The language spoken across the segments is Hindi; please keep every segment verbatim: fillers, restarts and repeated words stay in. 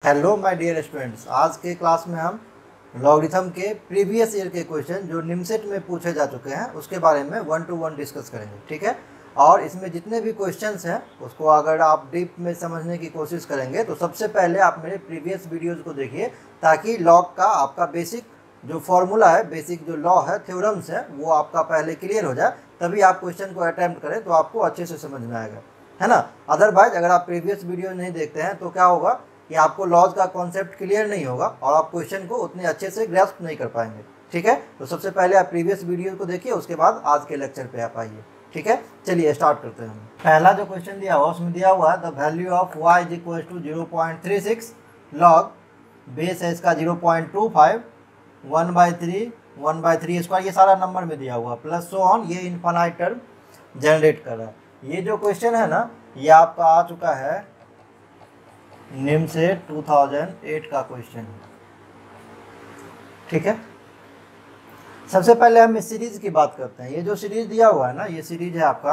हेलो माय डियर स्टूडेंट्स, आज के क्लास में हम लॉगरिथम के प्रीवियस ईयर के क्वेश्चन जो निमसेट में पूछे जा चुके हैं उसके बारे में वन टू वन डिस्कस करेंगे। ठीक है, और इसमें जितने भी क्वेश्चंस हैं उसको अगर आप डीप में समझने की कोशिश करेंगे तो सबसे पहले आप मेरे प्रीवियस वीडियोज़ को देखिए, ताकि लॉग का आपका बेसिक जो फॉर्मूला है, बेसिक जो लॉ है, थ्योरम्स है, वो आपका पहले क्लियर हो जाए, तभी आप क्वेश्चन को अटैम्प्ट करें तो आपको अच्छे से समझ में आएगा, है ना। अदरवाइज अगर आप प्रीवियस वीडियो नहीं देखते हैं तो क्या होगा कि आपको लॉज का कॉन्सेप्ट क्लियर नहीं होगा और आप क्वेश्चन को उतने अच्छे से ग्रैस्प नहीं कर पाएंगे। ठीक है, तो सबसे पहले आप प्रीवियस वीडियो को देखिए, उसके बाद आज के लेक्चर पे आप आइए। ठीक है, चलिए स्टार्ट करते हैं। पहला जो क्वेश्चन दिया हुआ उसमें दिया हुआ है the value of y is equal to zero point three six log, base है इसका zero point two five, one by three, one by three square, ये सारा नंबर में दिया हुआ प्लस सो ऑन, ये इनफाइनाइट टर्म जनरेट कर रहा है। ये जो क्वेश्चन है ना, ये आपका आ चुका है निम से टू थाउजेंड एट का क्वेश्चन है। ठीक है, सबसे पहले हम इस सीरीज की बात करते हैं। ये जो सीरीज दिया हुआ है ना, ये सीरीज है आपका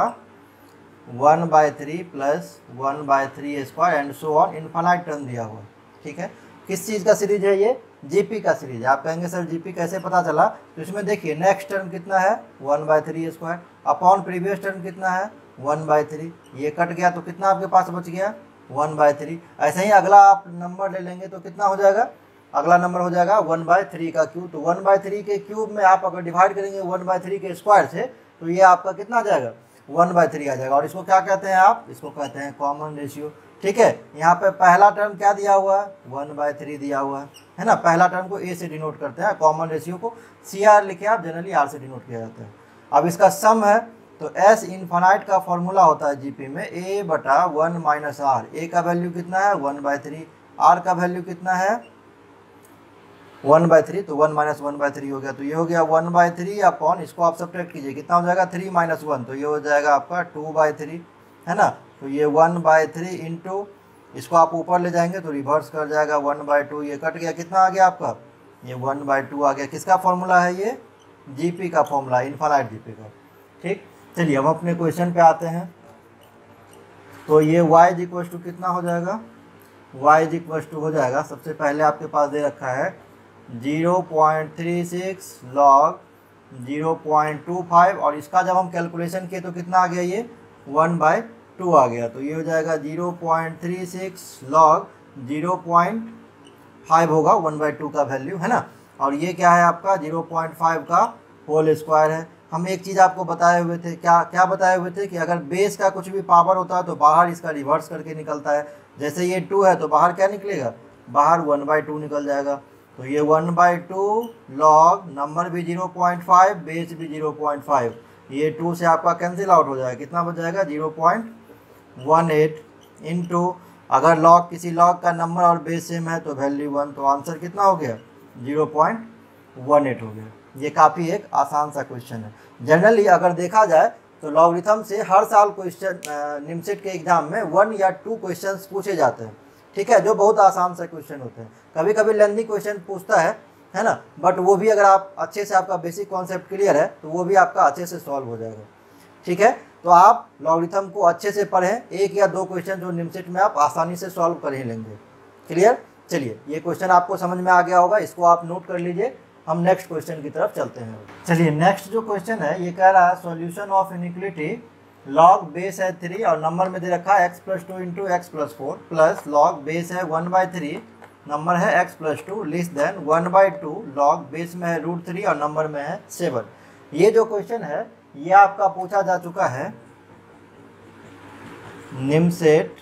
one by three plus one by three square and so on, infinite term दिया हुआ है। ठीक है, किस चीज़ का सीरीज है? ये जीपी का सीरीज है। आप कहेंगे सर जीपी कैसे पता चला? तो इसमें देखिए नेक्स्ट टर्म कितना है, one by three square, upon previous term कितना है, वन बाई थ्री, ये कट गया तो कितना आपके पास बच गया, वन बाई थ्री। ऐसे ही अगला आप नंबर ले लेंगे तो कितना हो जाएगा, अगला नंबर हो जाएगा वन बाई थ्री का क्यूब। तो वन बाई थ्री के क्यूब में आप अगर डिवाइड करेंगे वन बाई थ्री के स्क्वायर से तो ये आपका कितना आ जाएगा, वन बाई थ्री आ जाएगा। और इसको क्या कहते हैं आप, इसको कहते हैं कॉमन रेशियो। ठीक है, यहाँ पे पहला टर्म क्या दिया हुआ है, वन बाई थ्री दिया हुआ है, है ना। पहला टर्म को ए से डिनोट करते हैं, कॉमन रेशियो को सी आर लिखे आप, जनरली आर से डिनोट किया जाता है। अब इसका सम है तो एस इनफाइनाइट का फॉर्मूला होता है जीपी में ए बटा वन माइनस आर। ए का वैल्यू कितना है, वन बाई थ्री, आर का वैल्यू कितना है, वन बाई थ्री, तो one minus one by three हो गया, तो ये हो गया वन बाई थ्री अपॉन, इसको आप सब्ट्रैक्ट कीजिए, कितना हो जाएगा, थ्री माइनस वन, तो ये हो जाएगा आपका टू बाई थ्री, है ना। तो ये वन बाई थ्री इंटू, इसको आप ऊपर ले जाएंगे तो रिवर्स कर जाएगा, वन बाई टू, ये कट गया, कितना आ गया आपका, ये वन बाई टू आ गया। किसका फॉर्मूला है ये, जीपी का फॉर्मूला, इनफाइनाइट जीपी का। ठीक, चलिए हम अपने क्वेश्चन पे आते हैं। तो ये y इज इक्वल टू कितना हो जाएगा, y इज इक्वल टू हो जाएगा, सबसे पहले आपके पास दे रखा है zero point three six log zero point two five, और इसका जब हम कैलकुलेशन किए तो कितना आ गया, ये वन बाई टू आ गया। तो ये हो जाएगा zero point three six log zero point five होगा, वन बाई टू का वैल्यू, है ना। और ये क्या है आपका जीरो पॉइंट फाइव का होल स्क्वायर है। हम एक चीज़ आपको बताए हुए थे, क्या क्या बताए हुए थे कि अगर बेस का कुछ भी पावर होता है तो बाहर इसका रिवर्स करके निकलता है। जैसे ये टू है तो बाहर क्या निकलेगा, बाहर वन बाई टू निकल जाएगा। तो ये one by two log, number भी जीरो पॉइंट फाइव, बेस भी जीरो पॉइंट फाइव, ये टू से आपका कैंसिल आउट हो जाएगा, कितना बच जाएगा, zero point one eight into, अगर लॉग किसी लॉग का नंबर और बेस सेम है तो वैल्यू वन, तो आंसर कितना हो गया, जीरो पॉइंट वन एट हो गया। ये काफ़ी एक आसान सा क्वेश्चन है। जनरली अगर देखा जाए तो लॉगरिथम से हर साल क्वेश्चन निमसेट के एग्जाम में वन या टू क्वेश्चंस पूछे जाते हैं। ठीक है, जो बहुत आसान से क्वेश्चन होते हैं। कभी कभी लेंथी क्वेश्चन पूछता है है ना, बट वो भी अगर आप अच्छे से, आपका बेसिक कॉन्सेप्ट क्लियर है तो वो भी आपका अच्छे से सॉल्व हो जाएगा। ठीक है, तो आप लॉगरिथम को अच्छे से पढ़ें, एक या दो क्वेश्चन जो निमसेट में आप आसानी से सॉल्व कर ही लेंगे। क्लियर, चलिए ये क्वेश्चन आपको समझ में आ गया होगा, इसको आप नोट कर लीजिए। हम नेक्स्ट क्वेश्चन की तरफ चलते हैं। चलिए नेक्स्ट जो क्वेश्चन है ये कह रहा है solution of inequality log base है थ्री और नंबर में दे रखा है x plus two into x plus four, plus log base है वन बाई थ्री, नंबर है x plus two, less than one by two, log base में है रूट थ्री और नंबर में है सेवन। ये जो क्वेश्चन है ये आपका पूछा जा चुका है निमसेट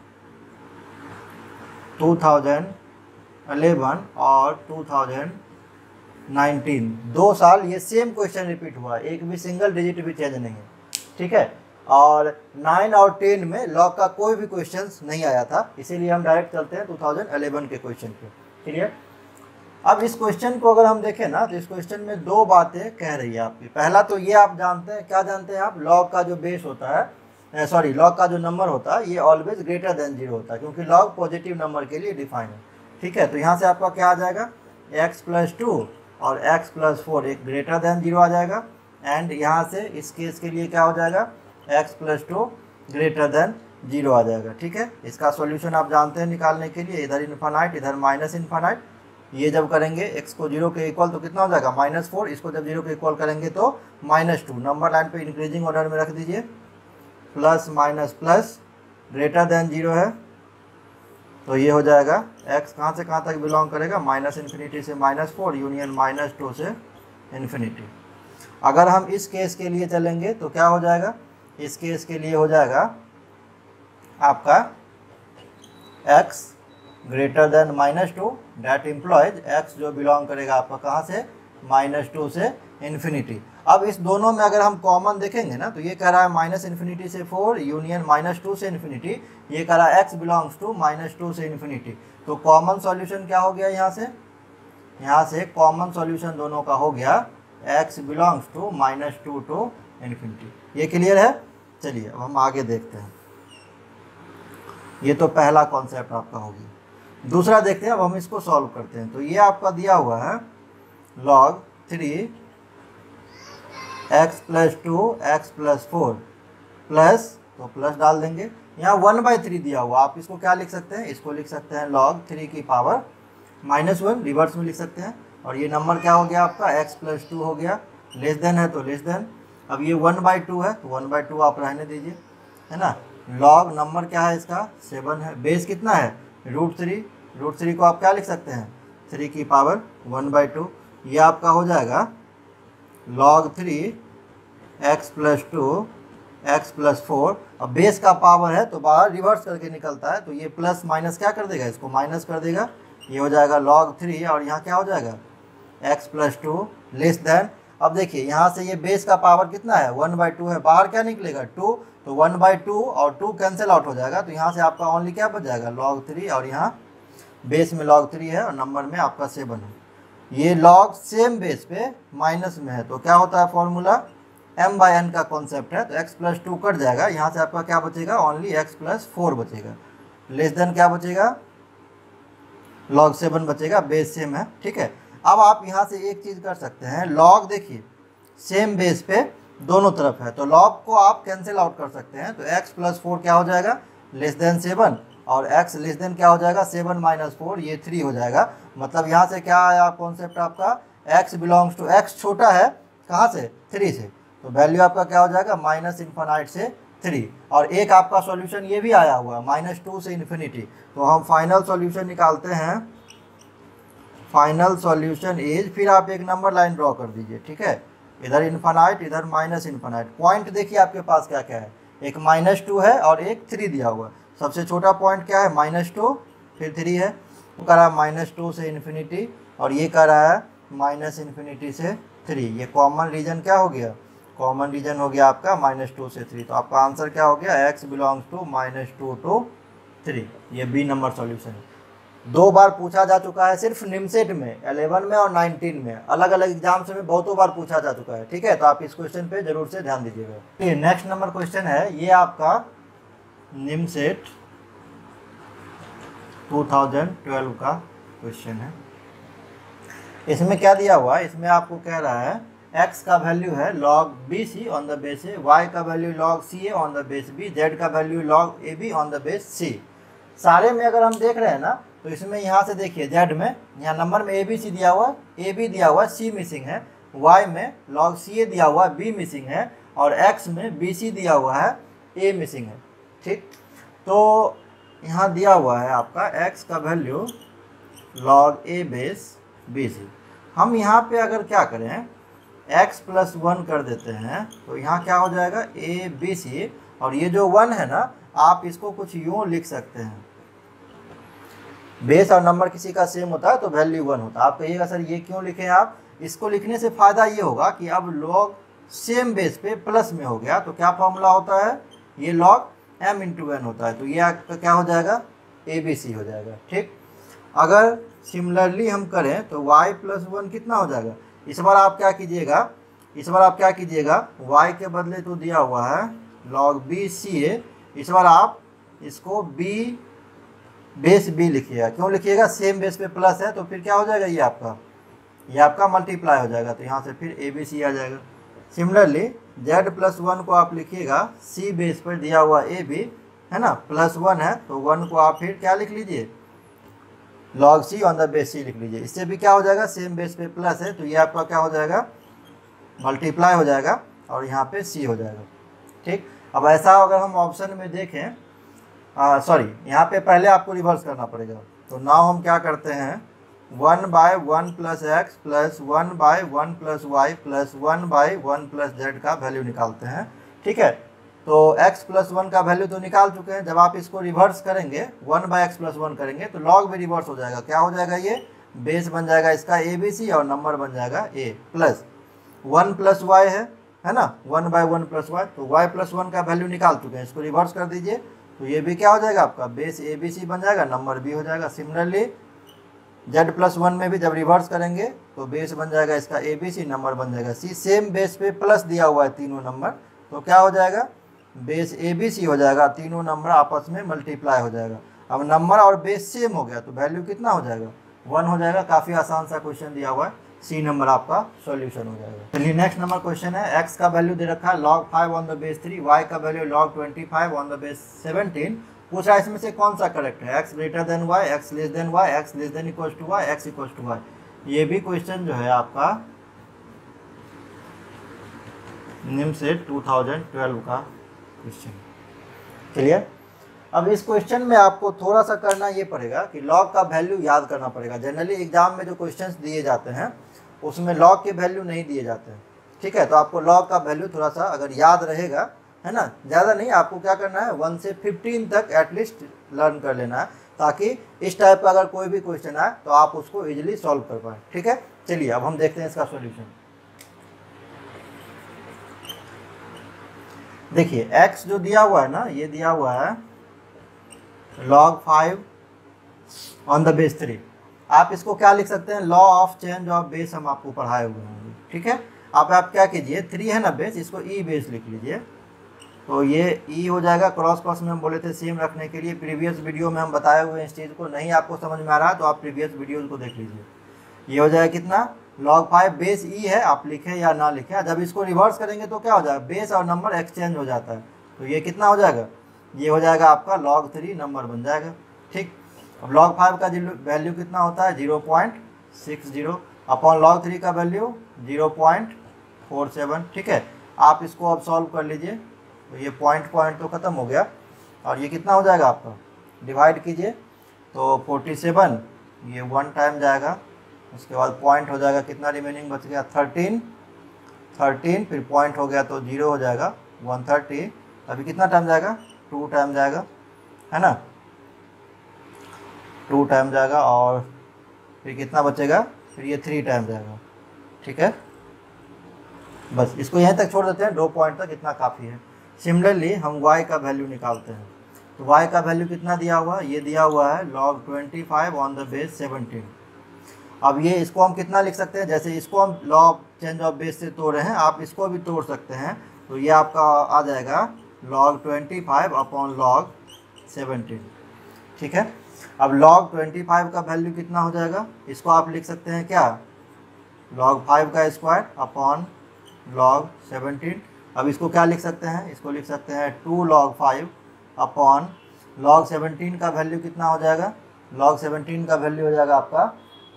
टू थाउजेंड इलेवन और टू थाउजेंड नाइनटीन, दो साल ये सेम क्वेश्चन रिपीट हुआ, एक भी सिंगल डिजिट भी चेंज नहीं है। ठीक है, और नाइन और टेन में लॉग का कोई भी क्वेश्चन नहीं आया था, इसीलिए हम डायरेक्ट चलते हैं टू थाउजेंड इलेवन के क्वेश्चन पे। क्लियर, अब इस क्वेश्चन को अगर हम देखें ना तो इस क्वेश्चन में दो बातें कह रही है आपकी। पहला तो ये आप जानते हैं, क्या जानते हैं आप, लॉग का जो बेस होता है, सॉरी लॉग का जो नंबर होता है ये ऑलवेज ग्रेटर देन जीरो होता है, क्योंकि लॉग पॉजिटिव नंबर के लिए डिफाइन है। ठीक है, तो यहाँ से आपका क्या आ जाएगा, एक्स प्लस टू और x प्लस फोर एक ग्रेटर देन जीरो आ जाएगा, एंड यहाँ से इस केस के लिए क्या हो जाएगा, x plus two greater than zero आ जाएगा। ठीक है, इसका सॉल्यूशन आप जानते हैं निकालने के लिए, इधर इन्फानाइट इधर माइनस इन्फानाइट। ये जब करेंगे एक्स को जीरो के इक्वल तो कितना हो जाएगा माइनस फोर, इसको जब जीरो के इक्वल करेंगे तो माइनस टू। नंबर लाइन पे इंक्रीजिंग ऑर्डर में रख दीजिए, plus minus plus greater than zero है तो ये हो जाएगा x कहाँ से कहाँ तक बिलोंग करेगा, माइनस इन्फिनिटी से minus four union minus two से इन्फिनिटी। अगर हम इस केस के लिए चलेंगे तो क्या हो जाएगा, इस केस के लिए हो जाएगा आपका x greater than minus two, that implies x जो बिलोंग करेगा आपका कहाँ से, माइनस टू से इन्फिनिटी। अब इस दोनों में अगर हम कॉमन देखेंगे ना तो ये कह रहा है माइनस इन्फिनिटी से फोर यूनियन माइनस टू से इन्फिनिटी, ये कह रहा है x belongs to minus two से इन्फिनिटी। तो कॉमन सॉल्यूशन क्या हो गया, यहाँ से यहाँ से कॉमन सॉल्यूशन दोनों का हो गया x belongs to minus two to infinity. ये क्लियर है। चलिए अब हम आगे देखते हैं। ये तो पहला कॉन्सेप्ट आपका हो गया। दूसरा देखते हैं, अब हम इसको सॉल्व करते हैं। तो ये आपका दिया हुआ है log three x plus two x plus four plus, तो प्लस डाल देंगे। यहाँ वन बाई थ्री दिया हुआ, आप इसको क्या लिख सकते हैं, इसको लिख सकते हैं लॉग थ्री की पावर माइनस वन, रिवर्स में लिख सकते हैं। और ये नंबर क्या हो गया आपका एक्स प्लस टू हो गया, लेस देन है तो लेस देन। अब ये वन बाई टू है तो वन बाई टू आप रहने दीजिए, है ना। लॉग नंबर क्या है इसका, सेवन है। बेस कितना है, रूट थ्री, रूट थ्री को आप क्या लिख सकते हैं, थ्री की पावर वन बाई टू। ये आपका हो जाएगा log three x plus two x plus four. अब बेस का पावर है तो बाहर रिवर्स करके निकलता है, तो ये प्लस माइनस क्या कर देगा, इसको माइनस कर देगा। ये हो जाएगा लॉग थ्री और यहाँ क्या हो जाएगा x plus two less than. अब देखिए यहाँ से ये बेस का पावर कितना है, वन बाई टू है, बाहर क्या निकलेगा टू, तो वन बाई टू और टू कैंसिल आउट हो जाएगा। तो यहाँ से आपका ओनली क्या बच जाएगा लॉग थ्री, और यहाँ बेस में लॉग थ्री है और नंबर में आपका सेवन है। ये लॉग सेम बेस पे माइनस में है तो क्या होता है फॉर्मूला, m बाई एन का कॉन्सेप्ट है। तो x प्लस टू कट जाएगा, यहाँ से आपका क्या बचेगा ओनली x प्लस फोर बचेगा, लेस देन क्या बचेगा लॉग सेवन बचेगा, बेस सेम है। ठीक है, अब आप यहाँ से एक चीज़ कर सकते हैं, लॉग देखिए सेम बेस पे दोनों तरफ है तो लॉग को आप कैंसिल आउट कर सकते हैं। तो x प्लस फोर क्या हो जाएगा लेस देन सेवन, और x लेस देन क्या हो जाएगा सेवन माइनस फोर, ये थ्री हो जाएगा। मतलब यहाँ से क्या आया कॉन्सेप्ट आपका, x बिलोंग्स टू, x छोटा है कहाँ से, थ्री से, तो वैल्यू आपका क्या हो जाएगा माइनस इन्फिनाइट से थ्री। और एक आपका सॉल्यूशन ये भी आया हुआ है माइनस टू से इन्फिनिटी। तो हम फाइनल सॉल्यूशन निकालते हैं, फाइनल सॉल्यूशन इज, फिर आप एक नंबर लाइन ड्रॉ कर दीजिए। ठीक है, इधर इन्फिनाइट इधर माइनस इन्फिनाइट। पॉइंट देखिए आपके पास क्या क्या है, एक माइनस टू है और एक थ्री दिया हुआ है। सबसे छोटा पॉइंट क्या है माइनस टू, फिर थ्री है, वो कह रहा है माइनस टू से इन्फिनिटी और ये कह रहा है माइनस इन्फिनिटी से थ्री। ये कॉमन रीजन क्या हो गया, कॉमन रीजन हो गया आपका माइनस टू से थ्री। तो आपका आंसर क्या हो गया, x belongs to minus two to three. ये बी नंबर सॉल्यूशन है। दो बार पूछा जा चुका है सिर्फ निमसेट में, इलेवन में और नाइनटीन में, अलग अलग एग्जाम्स में बहुतों बार पूछा जा चुका है। ठीक है, तो आप इस क्वेश्चन पे जरूर से ध्यान दीजिएगा। नेक्स्ट नंबर क्वेश्चन है, ये आपका निमसेट टू थाउजेंड ट्वेल्व का क्वेश्चन है। इसमें क्या दिया हुआ है, इसमें आपको कह रहा है x का वैल्यू है log b c on the base a, y का value log c a on the base b, z का value log a b on the base c. सारे में अगर हम देख रहे हैं ना तो इसमें यहाँ से देखिए z में, यहाँ नंबर में ए बी सी दिया हुआ है, ए बी दिया हुआ है, सी मिसिंग है, y में log सी ए दिया हुआ है, b मिसिंग है, और x में बी सी दिया हुआ है, a मिसिंग है। ठीक, तो यहाँ दिया हुआ है आपका x का value log a base b c. हम यहाँ पे अगर क्या करें x प्लस वन कर देते हैं तो यहाँ क्या हो जाएगा ए बी सी, और ये जो वन है ना आप इसको कुछ यूँ लिख सकते हैं, बेस और नंबर किसी का सेम होता है तो वैल्यू वन होता है। आप कहिएगा सर ये क्यों लिखे आप, इसको लिखने से फ़ायदा ये होगा कि अब लॉग सेम बेस पे प्लस में हो गया तो क्या फॉर्मूला होता है, ये लॉग m इंटू एन होता है, तो ये आपका क्या हो जाएगा ए बी सी हो जाएगा। ठीक, अगर सिमिलरली हम करें तो y प्लस वन कितना हो जाएगा, इस बार आप क्या कीजिएगा, इस बार आप क्या कीजिएगा y के बदले तो दिया हुआ है log बी सी ए, इस बार आप इसको b बेस b लिखिएगा। क्यों लिखिएगा, सेम बेस पे प्लस है तो फिर क्या हो जाएगा, ये आपका ये आपका मल्टीप्लाई हो जाएगा, तो यहाँ से फिर ए बी सी आ जाएगा। सिमिलरली z प्लस वन को आप लिखिएगा c बेस पर दिया हुआ ए बी, है ना, प्लस वन है, तो वन को आप फिर क्या लिख लीजिए, log c on the base c लिख लीजिए। इससे भी क्या हो जाएगा, सेम बेस पे प्लस है तो ये आपका क्या हो जाएगा, मल्टीप्लाई हो जाएगा और यहाँ पे सी हो जाएगा। ठीक, अब ऐसा अगर हम ऑप्शन में देखें, सॉरी यहाँ पे पहले आपको रिवर्स करना पड़ेगा। तो नाउ हम क्या करते हैं, one by one plus x plus one by one plus y plus one by one plus z का वैल्यू निकालते हैं। ठीक है, तो x प्लस वन का वैल्यू तो निकाल चुके हैं। जब आप इसको रिवर्स करेंगे, one by x plus one करेंगे तो लॉग भी रिवर्स हो जाएगा। क्या हो जाएगा, ये बेस बन जाएगा इसका ए बी सी और नंबर बन जाएगा a plus one plus y है है ना, one by one plus y, तो y प्लस वन का वैल्यू निकाल चुके हैं, इसको रिवर्स कर दीजिए तो ये भी क्या हो जाएगा आपका, बेस ए बी सी बन जाएगा, नंबर b हो जाएगा। सिमिलरली z प्लस वन में भी जब रिवर्स करेंगे तो बेस बन जाएगा इसका ए बी सी, नंबर बन जाएगा c। सेम बेस पे प्लस दिया हुआ है तीनों नंबर, तो क्या हो जाएगा, बेस ए बी सी हो जाएगा, तीनों नंबर आपस में मल्टीप्लाई हो जाएगा। अब नंबर और बेस सेम हो गया तो वैल्यू कितना हो जाएगा, वन हो जाएगा। काफ़ी आसान सा क्वेश्चन दिया हुआ है, सी नंबर आपका सॉल्यूशन हो जाएगा। चलिए नेक्स्ट नंबर क्वेश्चन है, x का वैल्यू दे रखा है log five on the base three, y का value log twenty five on the base seventeen. पूछा इसमें से कौन सा करेक्ट है, x greater than y, x less than y, x less than equal to y, x equal to y। ये भी क्वेश्चन जो है आपका NIMCET two thousand twelve का क्वेश्चन। क्लियर, अब इस क्वेश्चन में आपको थोड़ा सा करना ये पड़ेगा कि लॉग का वैल्यू याद करना पड़ेगा। जनरली एग्जाम में जो क्वेश्चंस दिए जाते हैं उसमें लॉग के वैल्यू नहीं दिए जाते हैं। ठीक है, तो आपको लॉग का वैल्यू थोड़ा सा अगर याद रहेगा, है ना, ज़्यादा नहीं, आपको क्या करना है, वन से फिफ्टीन तक एटलीस्ट लर्न कर लेना है, ताकि इस टाइप का अगर कोई भी क्वेश्चन आए तो आप उसको इजीली सॉल्व कर पाएँ। ठीक है, चलिए अब हम देखते हैं इसका सॉल्यूशन। देखिए x जो दिया हुआ है ना, ये दिया हुआ है log five on the base three. आप इसको क्या लिख सकते हैं, law of change of base हम आपको पढ़ाए हुए होंगे। ठीक है, अब आप क्या कीजिए, थ्री है ना बेस, इसको ई बेस लिख लीजिए, तो ये ई हो जाएगा। क्रॉस क्रॉस में हम बोले थे सेम रखने के लिए, प्रीवियस वीडियो में हम बताए हुए हैं इस चीज़ को। नहीं आपको समझ में आ रहा है तो आप प्रीवियस वीडियोज़ को देख लीजिए। ये हो जाएगा कितना, लॉग फाइव बेस ई है, आप लिखें या ना लिखें, जब इसको रिवर्स करेंगे तो क्या हो जाएगा, बेस और नंबर एक्सचेंज हो जाता है, तो ये कितना हो जाएगा, ये हो जाएगा आपका लॉग थ्री नंबर बन जाएगा। ठीक, अब लॉग फाइव का वैल्यू कितना होता है, zero point six zero upon log three का value zero point four seven. ठीक है, आप इसको अब सॉल्व कर लीजिए, तो ये पॉइंट पॉइंट तो ख़त्म हो गया और ये कितना हो जाएगा आपका, डिवाइड कीजिए तो फोर्टी सेवन, ये वन टाइम जाएगा, उसके बाद पॉइंट हो जाएगा, कितना रिमेनिंग बच गया, थर्टीन थर्टीन, फिर पॉइंट हो गया तो जीरो हो जाएगा, वन थर्टी। अभी कितना टाइम जाएगा, टू टाइम जाएगा, है ना, टू टाइम जाएगा और फिर कितना बचेगा, फिर ये थ्री टाइम जाएगा। ठीक है, बस इसको यहीं तक छोड़ देते हैं, दो पॉइंट तक इतना काफ़ी है। सिमिलरली हम y का वैल्यू निकालते हैं, तो y का वैल्यू कितना दिया हुआ है, ये दिया हुआ है log twenty five on the base seventeen. अब ये इसको हम कितना लिख सकते हैं, जैसे इसको हम लॉ चेंज ऑफ बेस से तोड़ रहे हैं, आप इसको भी तोड़ सकते हैं, तो ये आपका आ जाएगा log twenty five upon log seventeen. ठीक है, अब लॉग ट्वेंटी फाइव का वैल्यू कितना हो जाएगा, इसको आप लिख सकते हैं क्या, लॉग फाइव का स्क्वायर अपॉन लॉग सेवनटीन। अब इसको क्या लिख सकते हैं, इसको लिख सकते हैं two log five upon log seventeen का वैल्यू कितना हो जाएगा, लॉग सेवनटीन का वैल्यू हो जाएगा आपका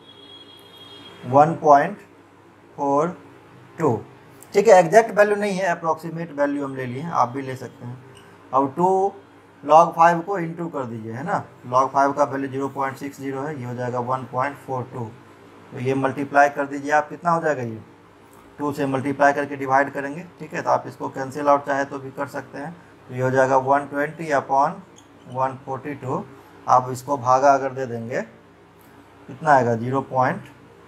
वन पॉइंट फोर टू। ठीक है, एग्जैक्ट वैल्यू नहीं है, अप्रॉक्सीमेट वैल्यू हम ले लिए हैं, आप भी ले सकते हैं। अब टू लॉग फाइव को इंटू कर दीजिए, है ना, लॉग फाइव का value zero point six zero है, ये हो जाएगा वन पॉइंट फोर टू, तो ये मल्टीप्लाई कर दीजिए आप, कितना हो जाएगा, ये टू से मल्टीप्लाई करके डिवाइड करेंगे। ठीक है, तो आप इसको कैंसिल आउट चाहे तो भी कर सकते हैं, तो ये हो जाएगा one twenty upon one forty two. आप इसको भागा अगर दे देंगे कितना आएगा, जीरो पॉइंट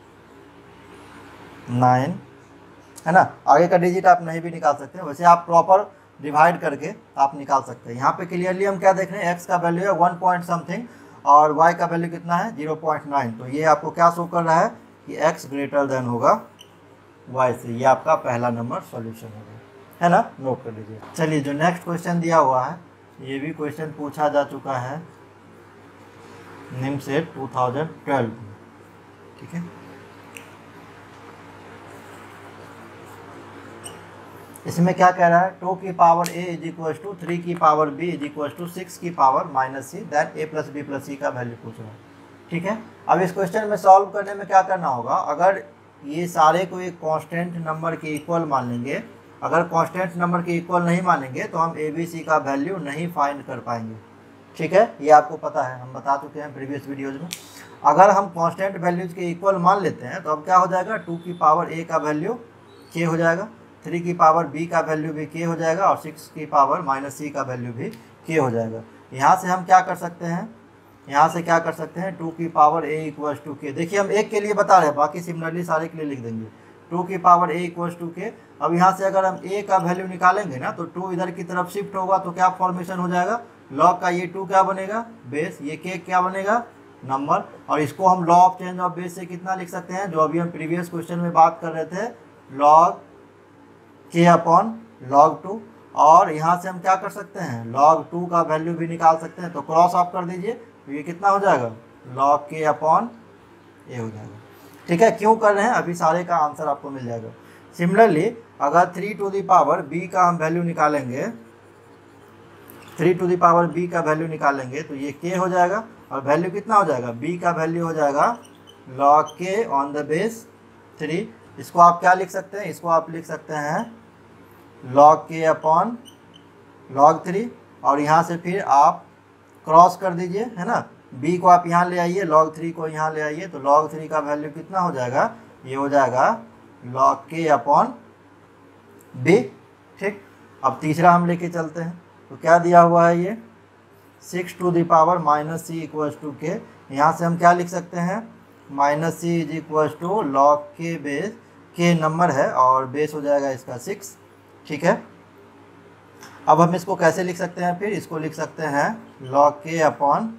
नाइन, है ना। आगे का डिजिट आप नहीं भी निकाल सकते हैं, वैसे आप प्रॉपर डिवाइड करके आप निकाल सकते हैं। यहाँ पे क्लियरली हम क्या देख रहे हैं, x का वैल्यू है वन पॉइंट समथिंग और y का वैल्यू कितना है, जीरो पॉइंट नाइन। तो ये आपको क्या शो कर रहा है कि x ग्रेटर देन होगा y से। ये आपका पहला नंबर सॉल्यूशन होगा, है ना, नोट कर लीजिए। चलिए जो नेक्स्ट क्वेश्चन दिया हुआ है, ये भी क्वेश्चन पूछा जा चुका है निम्न से टू थाउजेंड ट्वेल्व में। ठीक है, इसमें क्या कह रहा है, टू की power a is equal to three की power b is equal to six की power minus c, that a plus b plus c का वैल्यू पूछ रहा है। ठीक है, अब इस क्वेश्चन में सॉल्व करने में क्या करना होगा, अगर ये सारे को एक कांस्टेंट नंबर के इक्वल मान लेंगे, अगर कांस्टेंट नंबर के इक्वल नहीं मानेंगे तो हम ए बी सी का वैल्यू नहीं फाइंड कर पाएंगे। ठीक है, ये आपको पता है, हम बता चुके हैं प्रीवियस वीडियोज़ में। अगर हम कांस्टेंट वैल्यूज़ के इक्वल मान लेते हैं तो अब क्या हो जाएगा, टू की पावर ए का वैल्यू के हो जाएगा, थ्री की पावर बी का वैल्यू भी के हो जाएगा और सिक्स की पावर माइनस सी का वैल्यू भी के हो जाएगा। यहाँ से हम क्या कर सकते हैं, यहाँ से क्या कर सकते हैं, टू की पावर ए इक्वल्स टू के, देखिए हम एक के लिए बता रहे हैं, बाकी सिमिलरली सारे के लिए लिख देंगे, टू की पावर ए इक्वल्स टू के। अब यहाँ से अगर हम ए का वैल्यू निकालेंगे ना तो टू इधर की तरफ शिफ्ट होगा तो क्या फॉर्मेशन हो जाएगा, लॉग का ये टू क्या बनेगा, बेस, ये के क्या बनेगा, नंबर। और इसको हम law of change of base से कितना लिख सकते हैं, जो अभी हम प्रीवियस क्वेश्चन में बात कर रहे थे, log k upon log two. और यहाँ से हम क्या कर सकते हैं, लॉग टू का वैल्यू भी निकाल सकते हैं, तो क्रॉस ऑफ कर दीजिए तो ये कितना हो जाएगा, लॉग के अपॉन ए हो जाएगा। ठीक है, क्यों कर रहे हैं, अभी सारे का आंसर आपको मिल जाएगा। सिमिलरली अगर three to the power b का हम वैल्यू निकालेंगे, three to the power b का वैल्यू निकालेंगे तो ये के हो जाएगा और वैल्यू कितना हो जाएगा, बी का वैल्यू हो जाएगा लॉग के ऑन द बेस थ्री। इसको आप क्या लिख सकते हैं, इसको आप लिख सकते हैं log k upon log three, और यहाँ से फिर आप क्रॉस कर दीजिए, है ना, b को आप यहाँ ले आइए, लॉग थ्री को यहाँ ले आइए, तो लॉग थ्री का वैल्यू कितना हो जाएगा, ये हो जाएगा लॉग के अपॉन b। ठीक, अब तीसरा हम लेके चलते हैं, तो क्या दिया हुआ है ये, six to the power minus c equals to k. यहाँ से हम क्या लिख सकते हैं, minus c is equals to log k base, k number है और बेस हो जाएगा इसका सिक्स। ठीक है, अब हम इसको कैसे लिख सकते हैं, फिर इसको लिख सकते हैं log k upon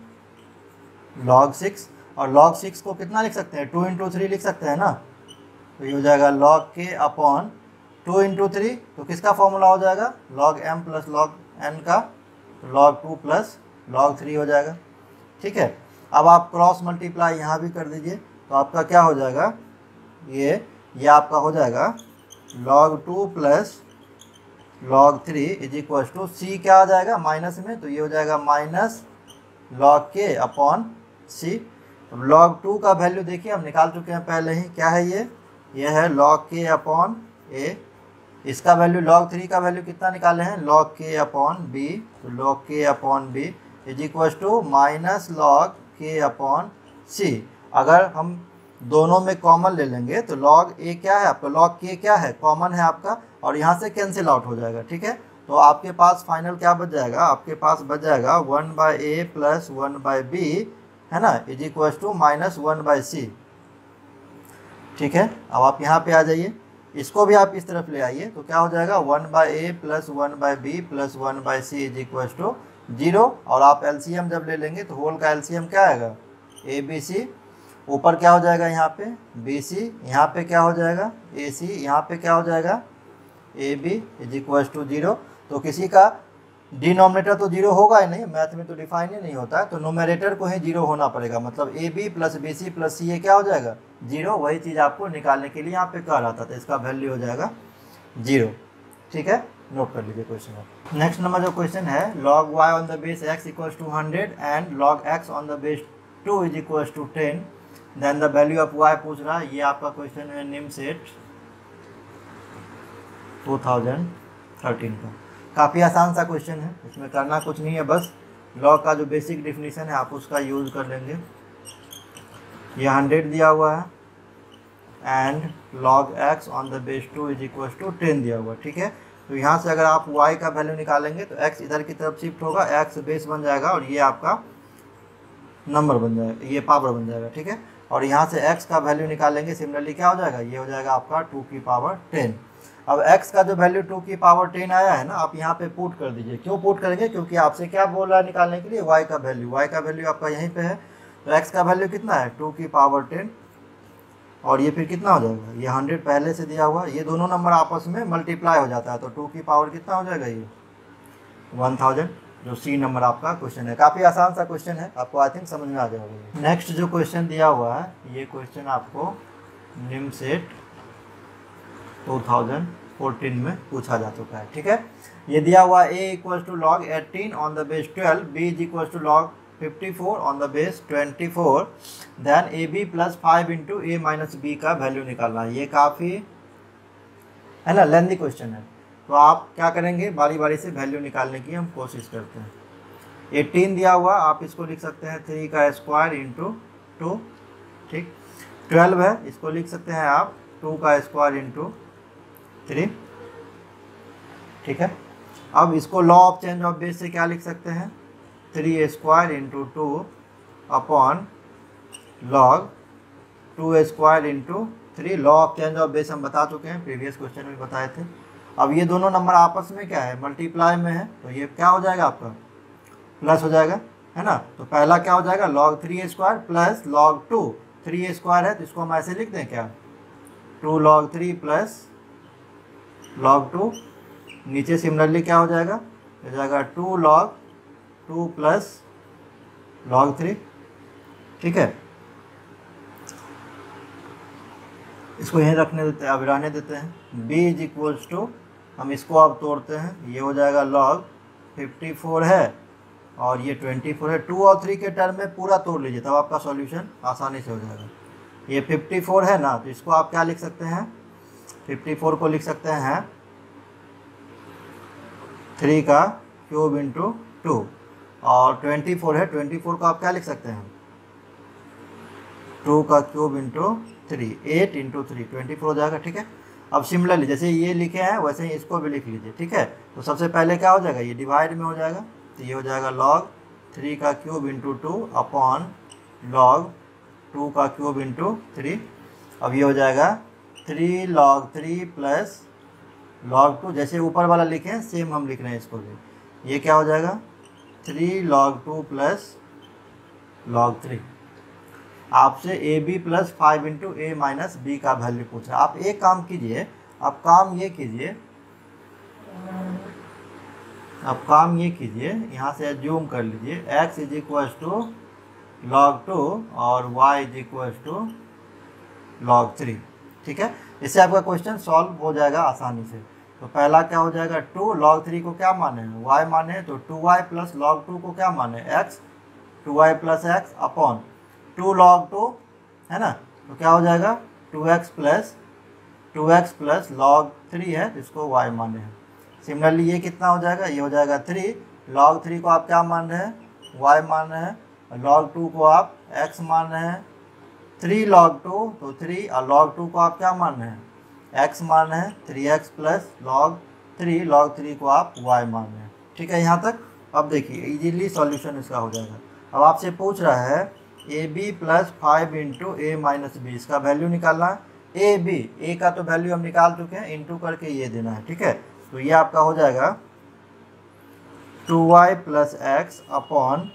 log six, और लॉग सिक्स को कितना लिख सकते हैं, टू इंटू थ्री लिख सकते हैं ना, तो ये हो जाएगा log k upon two into three, तो किसका फॉर्मूला हो जाएगा, log m plus log n का, log two plus log three हो जाएगा। ठीक है, अब आप क्रॉस मल्टीप्लाई यहाँ भी कर दीजिए, तो आपका क्या हो जाएगा, ये ये आपका हो जाएगा log two plus log three is equal to c, क्या आ जाएगा माइनस में, तो ये हो जाएगा minus log k upon c. Log two का वैल्यू देखिए हम निकाल चुके हैं पहले ही, क्या है ये ये है लॉग के अपॉन ए। इसका वैल्यू लॉग थ्री का वैल्यू कितना निकाले हैं, लॉग के अपॉन बी, तो log k upon b is equal to minus log k upon c. अगर हम दोनों में कॉमन ले लेंगे तो लॉग ए क्या है आपका, लॉग के क्या है, कॉमन है आपका, और यहाँ से कैंसिल आउट हो जाएगा। ठीक है, तो आपके पास फाइनल क्या बच जाएगा, आपके पास बच जाएगा one by a plus one by b, है ना, is equal to minus one by c. ठीक है, अब आप यहाँ पे आ जाइए, इसको भी आप इस तरफ ले आइए, तो क्या हो जाएगा one by a plus one by b plus one by c is equal to zero. और आप एलसीएम जब ले लेंगे तो होल का एलसीएम क्या आएगा, ए बी सी, ऊपर क्या हो जाएगा यहाँ पे बी सी, यहाँ पे क्या हो जाएगा ए सी, यहाँ पे क्या हो जाएगा a b is equal to zero. तो किसी का डिनोमिनेटर तो जीरो होगा ही नहीं, मैथ में तो डिफाइन ही नहीं होता है, तो नोमिनेटर को ही जीरो होना पड़ेगा, मतलब a b plus b c plus c a क्या हो जाएगा जीरो। वही चीज़ आपको निकालने के लिए यहाँ पे कह रहा था, तो इसका वैल्यू हो जाएगा जीरो। ठीक है, नोट कर लीजिए क्वेश्चन। नेक्स्ट नंबर जो क्वेश्चन है, log y on the base x equals to hundred and log x on the base two is equals to ten, then the value of y पूछ रहा है। ये आपका क्वेश्चन है निम सेट टू थाउजेंड थर्टीन का। काफ़ी आसान सा क्वेश्चन है, इसमें करना कुछ नहीं है, बस लॉग का जो बेसिक डिफिनीशन है आप उसका यूज़ कर लेंगे। ये हंड्रेड दिया हुआ है and log x on the base two is equal to ten दिया हुआ है। ठीक है, तो यहाँ से अगर आप y का वैल्यू निकालेंगे तो x इधर की तरफ शिफ्ट होगा, x बेस बन जाएगा और ये आपका नंबर बन जाएगा, ये पावर बन जाएगा। ठीक है, और यहाँ से x का वैल्यू निकालेंगे, सिमिलरली क्या हो जाएगा, ये हो जाएगा आपका टू की पावर टेन। अब x का जो वैल्यू टू की पावर टेन आया है ना, आप यहाँ पे पुट कर दीजिए। क्यों पुट करेंगे, क्योंकि आपसे क्या बोल रहा है निकालने के लिए, y का वैल्यू, y का वैल्यू आपका यहीं पे है, तो x का वैल्यू कितना है टू की पावर टेन, और ये फिर कितना हो जाएगा, ये हंड्रेड पहले से दिया हुआ, ये दोनों नंबर आपस में मल्टीप्लाई हो जाता है, तो टू की पावर कितना हो जाएगा, ये वन थाउजेंड, जो सी नंबर आपका क्वेश्चन है। काफ़ी आसान सा क्वेश्चन है, आपको आई थिंक समझ में आ जाएगा। नेक्स्ट जो क्वेश्चन दिया हुआ है, ये क्वेश्चन आपको निम सेट टू थाउजेंड फोर्टीन में पूछा जा चुका है। ठीक है, ये दिया हुआ a equal to log eighteen on the base twelve, b is equal to log fifty four on the base twenty four, then a b plus five into a minus b का वैल्यू निकालना है। ये काफ़ी है ना लेंथी क्वेश्चन है, तो आप क्या करेंगे, बारी बारी से वैल्यू निकालने की हम कोशिश करते हैं। एटीन दिया हुआ, आप इसको लिख सकते हैं थ्री का स्क्वायर इंटू टू। ठीक, ट्वेल्व है, इसको लिख सकते हैं आप टू का स्क्वायर इंटू थ्री। ठीक है, अब इसको law of change of base से क्या लिख सकते हैं, three square into two upon log two square into three. Law of change of base हम बता चुके हैं, प्रीवियस क्वेश्चन में बताए थे। अब ये दोनों नंबर आपस में क्या है, मल्टीप्लाई में है, तो ये क्या हो जाएगा आपका, प्लस हो जाएगा, है ना। तो पहला क्या हो जाएगा, log three square plus log two, three square है तो इसको हम ऐसे लिख दें क्या, two log three plus log two. नीचे सिमिलरली क्या हो जाएगा, हो जाएगा two log two plus log three. ठीक है, इसको यहीं रखने देते हैं, अब रहने देते हैं। b इज इक्वल्स टू, हम इसको अब तोड़ते हैं, ये हो जाएगा लॉग फिफ्टी फोर है और ये ट्वेंटी फोर है। टू और थ्री के टर्म में पूरा तोड़ लीजिए, तब आपका सॉल्यूशन आसानी से हो जाएगा। ये फिफ्टी फोर है ना, तो इसको आप क्या लिख सकते हैं, फिफ्टी फोर को लिख सकते हैं थ्री का क्यूब इंटू टू, और ट्वेंटी फोर है, ट्वेंटी फोर को आप क्या लिख सकते हैं, टू का cube into three, eight into three, twenty four हो जाएगा। ठीक है, अब सिमिलरली जैसे ये लिखे हैं वैसे ही इसको भी लिख लीजिए। ठीक है, तो सबसे पहले क्या हो जाएगा, ये डिवाइड में हो जाएगा, तो ये हो जाएगा लॉग थ्री का cube into two upon log two का क्यूब इंटू थ्री। अब ये हो जाएगा three log three plus log two, जैसे ऊपर वाला लिखे हैं सेम हम लिख रहे हैं इसको भी। ये क्या हो जाएगा, three log two plus log three. आपसे a b plus five into a minus b का वैल्यू पूछा। आप एक काम कीजिए, आप काम ये कीजिए, आप काम ये कीजिए, यहाँ से जूम कर लीजिए, x is equal to log two और y is equal to log three. ठीक है, इससे आपका क्वेश्चन सॉल्व हो जाएगा आसानी से। तो पहला क्या हो जाएगा, टू लॉग थ्री को क्या माने हैं, y माने हैं, तो two y plus log two को क्या माने, x, two y plus x upon two log two, है ना, तो क्या हो जाएगा two x plus two x plus log three है, तो इसको y माने हैं। सिमिलरली ये कितना हो जाएगा, ये हो जाएगा थ्री, लॉग थ्री को आप क्या मान रहे हैं, y मान रहे हैं, लॉग टू को आप x मान रहे हैं, थ्री लॉग टू तो थ्री, और लॉग टू को आप क्या मान रहे हैं, x मान रहे हैं, three x plus log three, log three को आप y मान रहे हैं। ठीक है, यहाँ तक। अब देखिए इजीली सॉल्यूशन इसका हो जाएगा। अब आपसे पूछ रहा है a b plus five into a minus b, इसका वैल्यू निकालना है। ए बी, ए का तो वैल्यू हम निकाल चुके हैं, इंटू करके ये देना है। ठीक है, तो ये आपका हो जाएगा two y plus x upon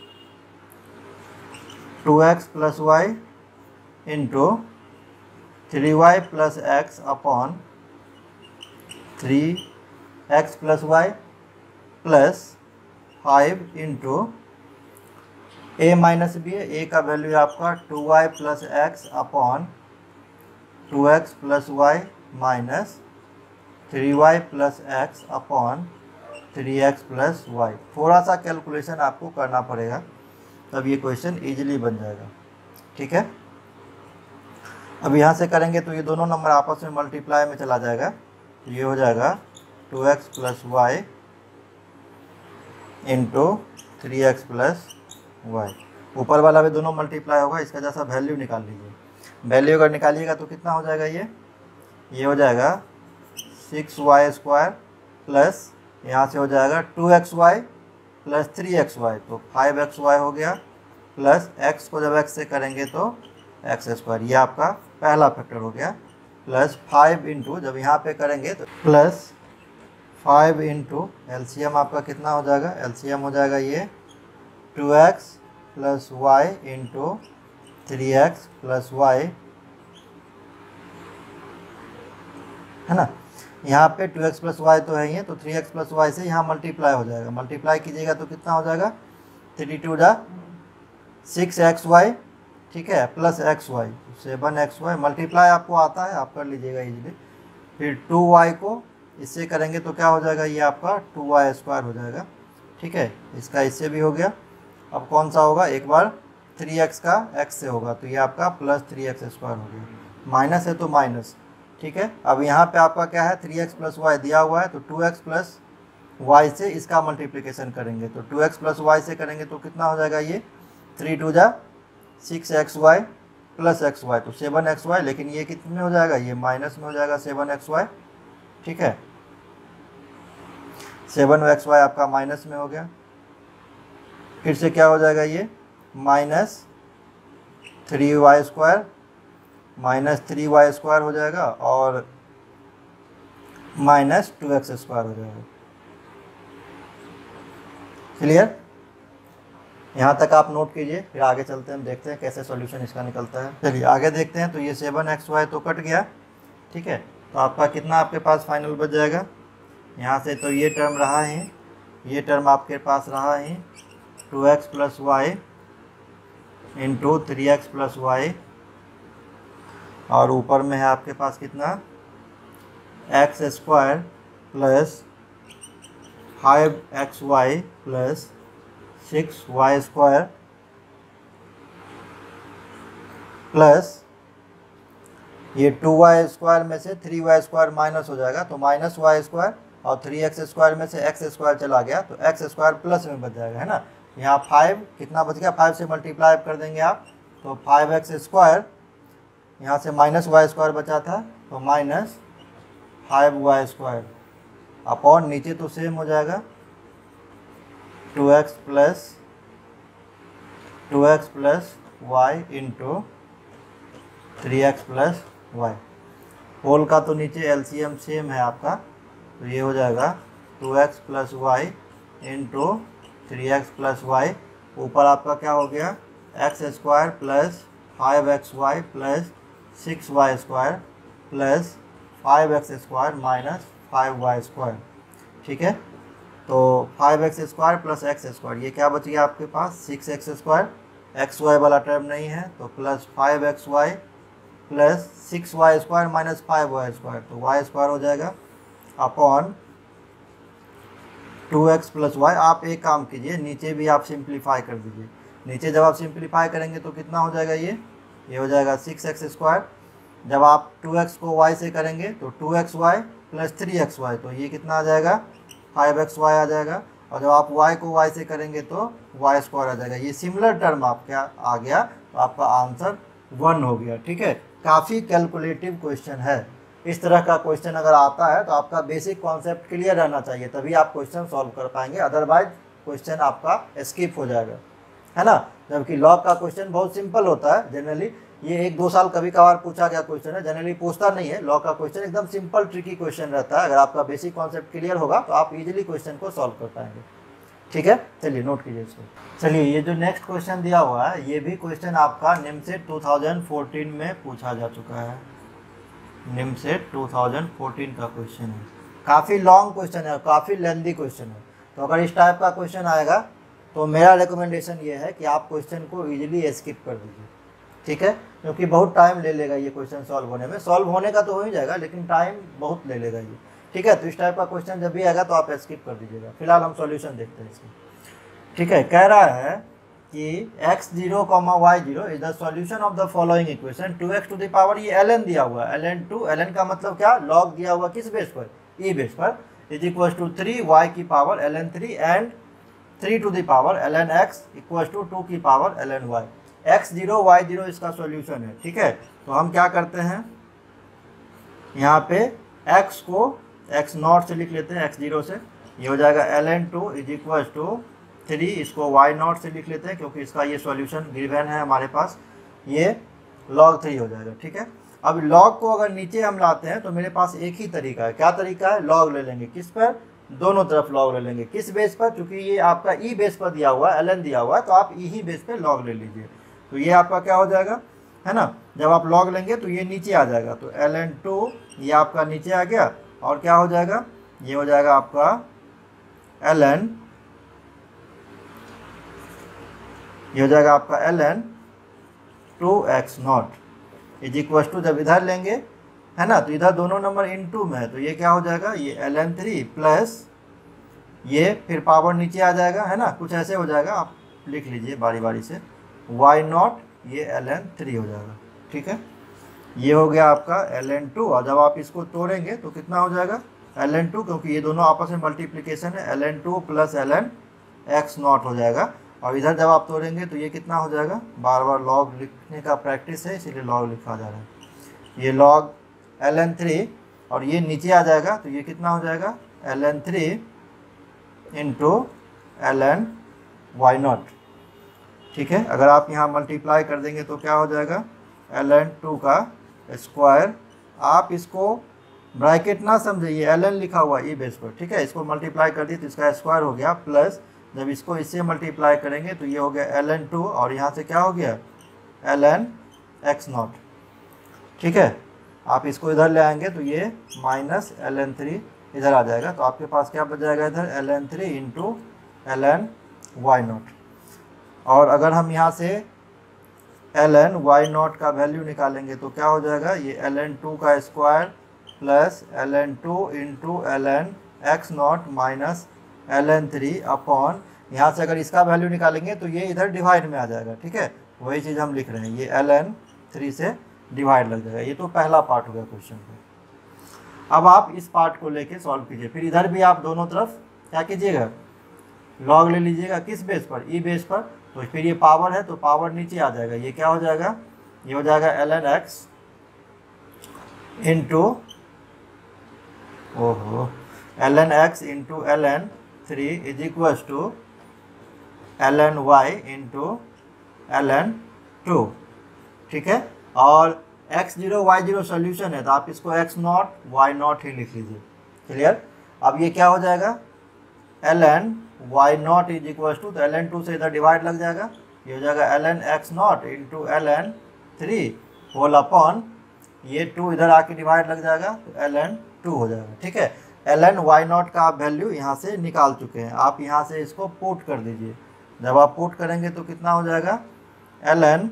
two x plus y into three y plus x upon three x plus y plus five into a minus b है, ए का वैल्यू है आपका two y plus x upon two x plus y minus three y plus x upon three x plus y. थोड़ा सा कैलकुलेशन आपको करना पड़ेगा, तब ये क्वेश्चन इजीली बन जाएगा। ठीक है, अब यहाँ से करेंगे तो ये दोनों नंबर आपस में मल्टीप्लाई में चला जाएगा, तो ये हो जाएगा two x plus y into three x plus y. ऊपर वाला भी दोनों मल्टीप्लाई होगा, इसका जैसा वैल्यू निकाल लीजिए। वैल्यू अगर निकालिएगा तो कितना हो जाएगा, ये ये हो जाएगा सिक्स वाई स्क्वायर प्लस यहाँ से हो जाएगा two x y plus three x y, तो फाइव एक्स वाई हो गया, प्लस एक्स को जब एक्स से करेंगे तो एक्स स्क्वायर, ये आपका पहला फैक्टर हो गया, प्लस फाइव इंटू जब यहाँ पे करेंगे तो प्लस फाइव इंटू एलसीएम आपका कितना हो जाएगा, एलसीएम हो जाएगा ये two x plus y into three x plus y, है ना। यहाँ पे टू एक्स प्लस वाई तो है ही है, तो थ्री एक्स प्लस वाई से यहाँ मल्टीप्लाई हो जाएगा, मल्टीप्लाई कीजिएगा तो कितना हो जाएगा, थ्री टू जा सिक्स एक्स वाई, ठीक है, plus x y seven x y. Multiply आपको आता है, आप कर लीजिएगा इजीली। फिर टू वाई को इससे करेंगे तो क्या हो जाएगा, ये आपका टू वाई स्क्वायर हो जाएगा। ठीक है, इसका इससे भी हो गया। अब कौन सा होगा, एक बार थ्री एक्स का एक्स से होगा तो ये आपका प्लस थ्री एक्स स्क्वायर हो गया, माइनस है तो माइनस। ठीक है, अब यहाँ पे आपका क्या है, थ्री एक्स प्लस वाई दिया हुआ है तो टू एक्स प्लस वाई से इसका मल्टीप्लिकेशन करेंगे तो टू एक्स प्लस वाई से करेंगे तो कितना हो जाएगा, ये थ्री टू जा six x y plus x y तो सेवन एक्स वाई, लेकिन ये कितने में हो जाएगा, ये माइनस में हो जाएगा सेवन एक्स वाई। ठीक है, सेवन एक्स वाई आपका माइनस में हो गया। फिर से क्या हो जाएगा, ये minus three y square minus three y square हो जाएगा और माइनस टू एक्स स्क्वायर हो जाएगा। क्लियर, यहाँ तक आप नोट कीजिए, फिर आगे चलते हैं, देखते हैं कैसे सॉल्यूशन इसका निकलता है। चलिए आगे देखते हैं। तो ये सेवन एक्स वाई तो कट गया। ठीक है, तो आपका कितना आपके पास फाइनल बच जाएगा, यहाँ से तो ये टर्म रहा है, ये टर्म आपके पास रहा है two x plus y into three x plus y, और ऊपर में है आपके पास कितना, x square plus five x y plus six y square plus ये टू वाई स्क्वायर में से थ्री वाई स्क्वायर माइनस हो जाएगा तो माइनस वाई स्क्वायर, और थ्री एक्स स्क्वायर में से एक्स स्क्वायर चला गया तो एक्स स्क्वायर प्लस में बच जाएगा, है ना। यहाँ फाइव कितना बच गया, फाइव से मल्टीप्लाई कर देंगे आप तो फाइव एक्स स्क्वायर, यहाँ से माइनस वाई स्क्वायर बचा था तो minus five y square upon नीचे तो सेम हो जाएगा two x plus two x plus y into three x plus y. Whole का तो नीचे एलसीएम सेम है आपका, तो ये हो जाएगा two x plus y into three x plus y. ऊपर आपका क्या हो गया, x square plus five x y plus six y square plus five x square minus five y square. ठीक है, तो five x square plus x square, ये क्या बच गया आपके पास, six x square, x y वाला टर्म नहीं है तो plus five x y plus six y square minus five y square, तो वाई स्क्वायर हो जाएगा upon two x plus y. आप एक काम कीजिए, नीचे भी आप सिंप्लीफाई कर दीजिए। नीचे जब आप सिंप्लीफाई करेंगे तो कितना हो जाएगा, ये ये हो जाएगा सिक्स एक्स स्क्वायर। जब आप टू एक्स को वाई से करेंगे तो two x y plus three x y, तो ये कितना आ जाएगा, फाइव एक्स वाई आ जाएगा। और जब आप y को y से करेंगे तो वाई स्क्वायर आ जाएगा। ये सिमिलर टर्म आपका आ गया तो आपका आंसर वन हो गया। ठीक है, काफ़ी कैलकुलेटिव क्वेश्चन है। इस तरह का क्वेश्चन अगर आता है तो आपका बेसिक कॉन्सेप्ट क्लियर रहना चाहिए, तभी आप क्वेश्चन सॉल्व कर पाएंगे, अदरवाइज क्वेश्चन आपका स्किप हो जाएगा, है ना। जबकि लॉग का क्वेश्चन बहुत सिंपल होता है जनरली, ये एक दो साल कभी कभार पूछा गया क्वेश्चन है, जनरली पूछता नहीं है। लॉग का क्वेश्चन एकदम सिंपल ट्रिकी क्वेश्चन रहता है। अगर आपका बेसिक कॉन्सेप्ट क्लियर होगा तो आप इजीली क्वेश्चन को सॉल्व कर पाएंगे। ठीक है, चलिए नोट कीजिए इसको। चलिए ये जो नेक्स्ट क्वेश्चन दिया हुआ है, ये भी क्वेश्चन आपका निमसेट टू थाउजेंड फोर्टीन में पूछा जा चुका है। निमसेट टू थाउजेंड फोर्टीन का क्वेश्चन है, काफ़ी लॉन्ग क्वेश्चन है, काफ़ी लेंदी क्वेश्चन है। तो अगर इस टाइप का क्वेश्चन आएगा तो मेरा रिकमेंडेशन ये है कि आप क्वेश्चन को इजीली स्किप कर दीजिए। ठीक है, क्योंकि बहुत टाइम ले लेगा ये क्वेश्चन सॉल्व होने में। सॉल्व होने का तो हो ही जाएगा लेकिन टाइम बहुत ले लेगा ये। ठीक है, तो इस टाइप का क्वेश्चन जब भी आएगा तो आप स्किप कर दीजिएगा। फिलहाल हम सॉल्यूशन देखते हैं इसका। ठीक है, कह रहा है कि x zero comma y zero is the solution of the following equation two x to the power, ये एल एन दिया हुआ है, l N two, L n का मतलब क्या, लॉग दिया हुआ किस बेस पर, ई बेस पर, is equal to three y की power l N three and three to the power l N x equal to two की power l n Y. X zero y zero इसका सॉल्यूशन है। ठीक है, तो हम क्या करते हैं, यहाँ पे x को x नॉट से लिख लेते हैं, x जीरो से, ये हो जाएगा L N two is equal to three, इसको y नॉट से लिख लेते हैं क्योंकि इसका ये सॉल्यूशन गिवन है हमारे पास, ये लॉग थ्री हो जाएगा। ठीक है, अब लॉग को अगर नीचे हम लाते हैं तो मेरे पास एक ही तरीका है। क्या तरीका है, लॉग ले लेंगे, किस पर, दोनों तरफ लॉग ले लेंगे। किस बेस पर, क्योंकि ये आपका ई बेस पर दिया हुआ है, एल एन दिया हुआ है, तो आप ई ही बेस पर लॉग ले लीजिए। तो ये आपका क्या हो जाएगा, है ना, जब आप लॉग लेंगे तो ये नीचे आ जाएगा, तो एल एन टू ये आपका नीचे आ गया, और क्या हो जाएगा, ये हो जाएगा आपका एल एन, ये हो जाएगा आपका l N two x nought is equal to, जब इधर लेंगे, है ना, तो इधर दोनों नंबर इन टू में है, तो ये क्या हो जाएगा, ये एल एन थ्री प्लस ये फिर पावर नीचे आ जाएगा, है ना, कुछ ऐसे हो जाएगा, आप लिख लीजिए बारी बारी से, वाई नॉट ये एल एन थ्री हो जाएगा। ठीक है, ये हो गया आपका एल एन टू, और जब आप इसको तोड़ेंगे तो कितना हो जाएगा, एल एन टू, क्योंकि ये दोनों आपस में मल्टीप्लिकेशन है, l N two plus L N x nought हो जाएगा। और इधर जब आप तोड़ेंगे तो ये कितना हो जाएगा, बार बार लॉग लिखने का प्रैक्टिस है इसीलिए लॉग लिखा जा रहा है, ये लॉग एल एन थ्री, और ये नीचे आ जाएगा तो ये कितना हो जाएगा, L N three into L n y nought. ठीक है, अगर आप यहाँ मल्टीप्लाई कर देंगे तो क्या हो जाएगा, एल एन टू का स्क्वायर, आप इसको ब्रैकेट ना समझे, ये एल एन लिखा हुआ ई बेस पर, ठीक है, इसको मल्टीप्लाई कर दिए तो इसका स्क्वायर हो गया, प्लस जब इसको इससे मल्टीप्लाई करेंगे तो ये हो गया एल एन टू, और यहाँ से क्या हो गया, एल एन एक्स नॉट। ठीक है, आप इसको इधर ले आएंगे तो ये माइनस एल एन थ्री इधर आ जाएगा, तो आपके पास क्या बच जाएगा इधर, l N three into L n y nought. और अगर हम यहाँ से एल एन वाई नॉट का वैल्यू निकालेंगे तो क्या हो जाएगा, ये एल एन टू का square plus L N two into L N x not minus L N three upon, यहाँ से अगर इसका वैल्यू निकालेंगे तो ये इधर डिवाइड में आ जाएगा। ठीक है, वही चीज़ हम लिख रहे हैं, ये एल एन थ्री से डिवाइड लग जाएगा। ये तो पहला पार्ट हो गया क्वेश्चन का। अब आप इस पार्ट को लेके सॉल्व कीजिए, फिर इधर भी आप दोनों तरफ क्या कीजिएगा, लॉग ले लीजिएगा, किस बेस पर, ई बेस पर, तो फिर ये पावर है तो पावर नीचे आ जाएगा, ये क्या हो जाएगा, ये हो जाएगा एल एन एक्स इंटू ओहो l N x into L N three is equals to L n y into L N two. ठीक है, और x zero y zero solution है तो आप इसको एक्स नॉट वाई नॉट ही लिख लीजिए। क्लियर, अब ये क्या हो जाएगा, L n y nought is equal to, तो एल एन टू से इधर डिवाइड लग जाएगा, ये हो जाएगा L N x not into L N three whole upon, ये टू इधर आके डिवाइड लग जाएगा तो एल एन टू हो जाएगा। ठीक है, एल एन वाई नॉट का आप वैल्यू यहाँ से निकाल चुके हैं, आप यहाँ से इसको पुट कर दीजिए, जब आप पुट करेंगे तो कितना हो जाएगा, एल एन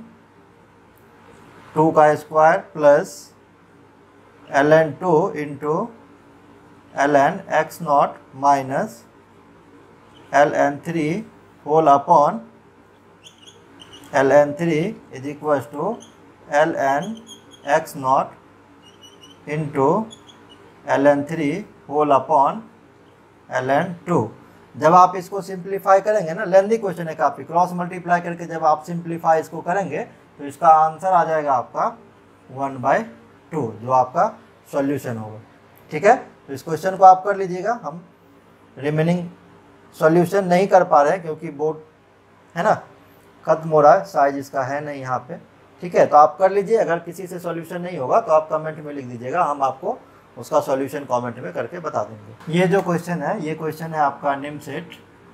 टू का square plus L N two into L N x not minus L N three whole upon L N three is equal to L N x not into L N three whole upon L N two. जब आप इसको सिंप्लीफाई करेंगे ना, लेंदी क्वेश्चन है काफ़ी, क्रॉस मल्टीप्लाई करके जब आप सिंप्लीफाई इसको करेंगे तो इसका आंसर आ जाएगा आपका वन बाई टू, जो आपका सॉल्यूशन होगा। ठीक है, तो इस क्वेश्चन को आप कर लीजिएगा, हम रिमेनिंग सॉल्यूशन नहीं कर पा रहे हैं क्योंकि बोर्ड है ना खत्म हो रहा है, साइज इसका है नहीं यहाँ पे। ठीक है, तो आप कर लीजिए, अगर किसी से सॉल्यूशन नहीं होगा तो आप कमेंट में लिख दीजिएगा, हम आपको उसका सॉल्यूशन कमेंट में करके बता देंगे। ये जो क्वेश्चन है, ये क्वेश्चन है आपका निमसेट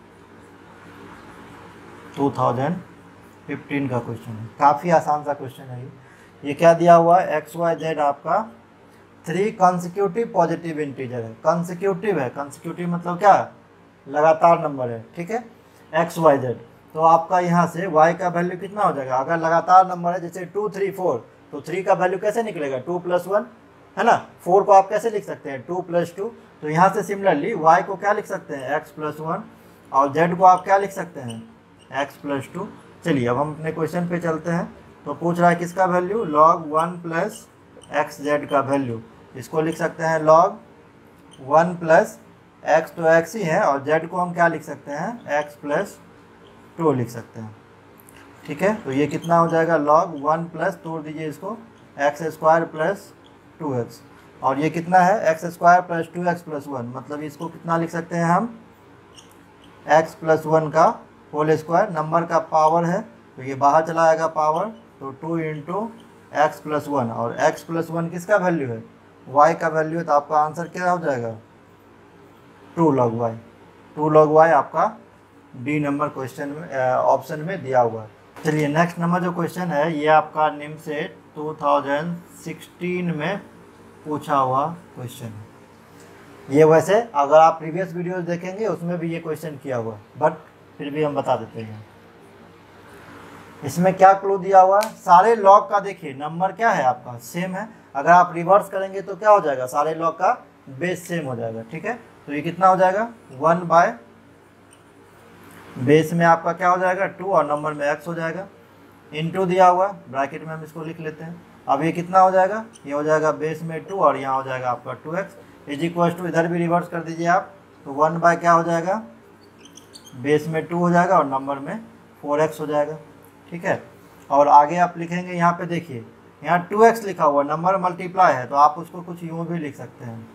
टू थाउजेंड फिफ्टीन का क्वेश्चन है, काफ़ी आसान सा क्वेश्चन है ये। ये क्या दिया हुआ है, एक्स वाई जेड आपका थ्री कंसेक्यूटिव पॉजिटिव इंटीजर है, कंसेक्यूटिव है, कंसेक्यूटिव मतलब क्या, लगातार नंबर है। ठीक है, एक्स वाई जेड, तो आपका यहाँ से y का वैल्यू कितना हो जाएगा, अगर लगातार नंबर है जैसे टू थ्री फोर, तो थ्री का वैल्यू कैसे निकलेगा, टू प्लस वन, है ना, फोर को आप कैसे लिख सकते हैं, टू प्लस टू, तो यहाँ से सिमिलरली y को क्या लिख सकते हैं, x प्लस वन, और z को आप क्या लिख सकते हैं, x प्लस टू। चलिए अब हम अपने क्वेश्चन पे चलते हैं, तो पूछ रहा है किसका value, log one plus x z का वैल्यू, इसको लिख सकते हैं लॉग वन प्लस एक्स, तो एक्स ही है, और जेड को हम क्या लिख सकते हैं, एक्स प्लस टू लिख सकते हैं। ठीक है, तो ये कितना हो जाएगा, लॉग वन प्लस, तोड़ दीजिए इसको, x square plus two x, और ये कितना है, x square plus two x plus one, मतलब इसको कितना लिख सकते हैं हम, एक्स प्लस वन का होल स्क्वायर, नंबर का पावर है तो ये बाहर चला आएगा पावर, तो two into x plus one, और एक्स प्लस वन किसका वैल्यू है, वाई का वैल्यू है, तो आपका आंसर क्या हो जाएगा, two log y, to log y आपका डी नंबर क्वेश्चन में ऑप्शन में दिया हुआ है। चलिए नेक्स्ट नंबर जो क्वेश्चन है, ये आपका निमसेट टू थाउजेंड सिक्सटीन में पूछा हुआ क्वेश्चन है। ये वैसे अगर आप प्रीवियस वीडियोस देखेंगे उसमें भी ये क्वेश्चन किया हुआ है, बट फिर भी हम बता देते हैं। इसमें क्या क्लू दिया हुआ है, सारे लॉग का देखिए नंबर क्या है आपका सेम है, अगर आप रिवर्स करेंगे तो क्या हो जाएगा, सारे लॉग का बेस सेम हो जाएगा। ठीक है, तो ये कितना हो जाएगा, वन बाय बेस में आपका क्या हो जाएगा टू और नंबर में एक्स हो जाएगा, इनटू दिया हुआ ब्रैकेट में हम इसको लिख लेते हैं। अब ये कितना हो जाएगा, ये हो जाएगा बेस में टू और यहाँ हो जाएगा आपका two x is equal to, इधर भी रिवर्स कर दीजिए आप, तो वन बाय क्या हो जाएगा, बेस में टू हो जाएगा और नंबर में फोर एक्स हो जाएगा। ठीक है, और आगे आप लिखेंगे यहाँ पे देखिए, यहाँ टू एक्स लिखा हुआ नंबर मल्टीप्लाई है, तो आप उसको कुछ यूँ भी लिख सकते हैं,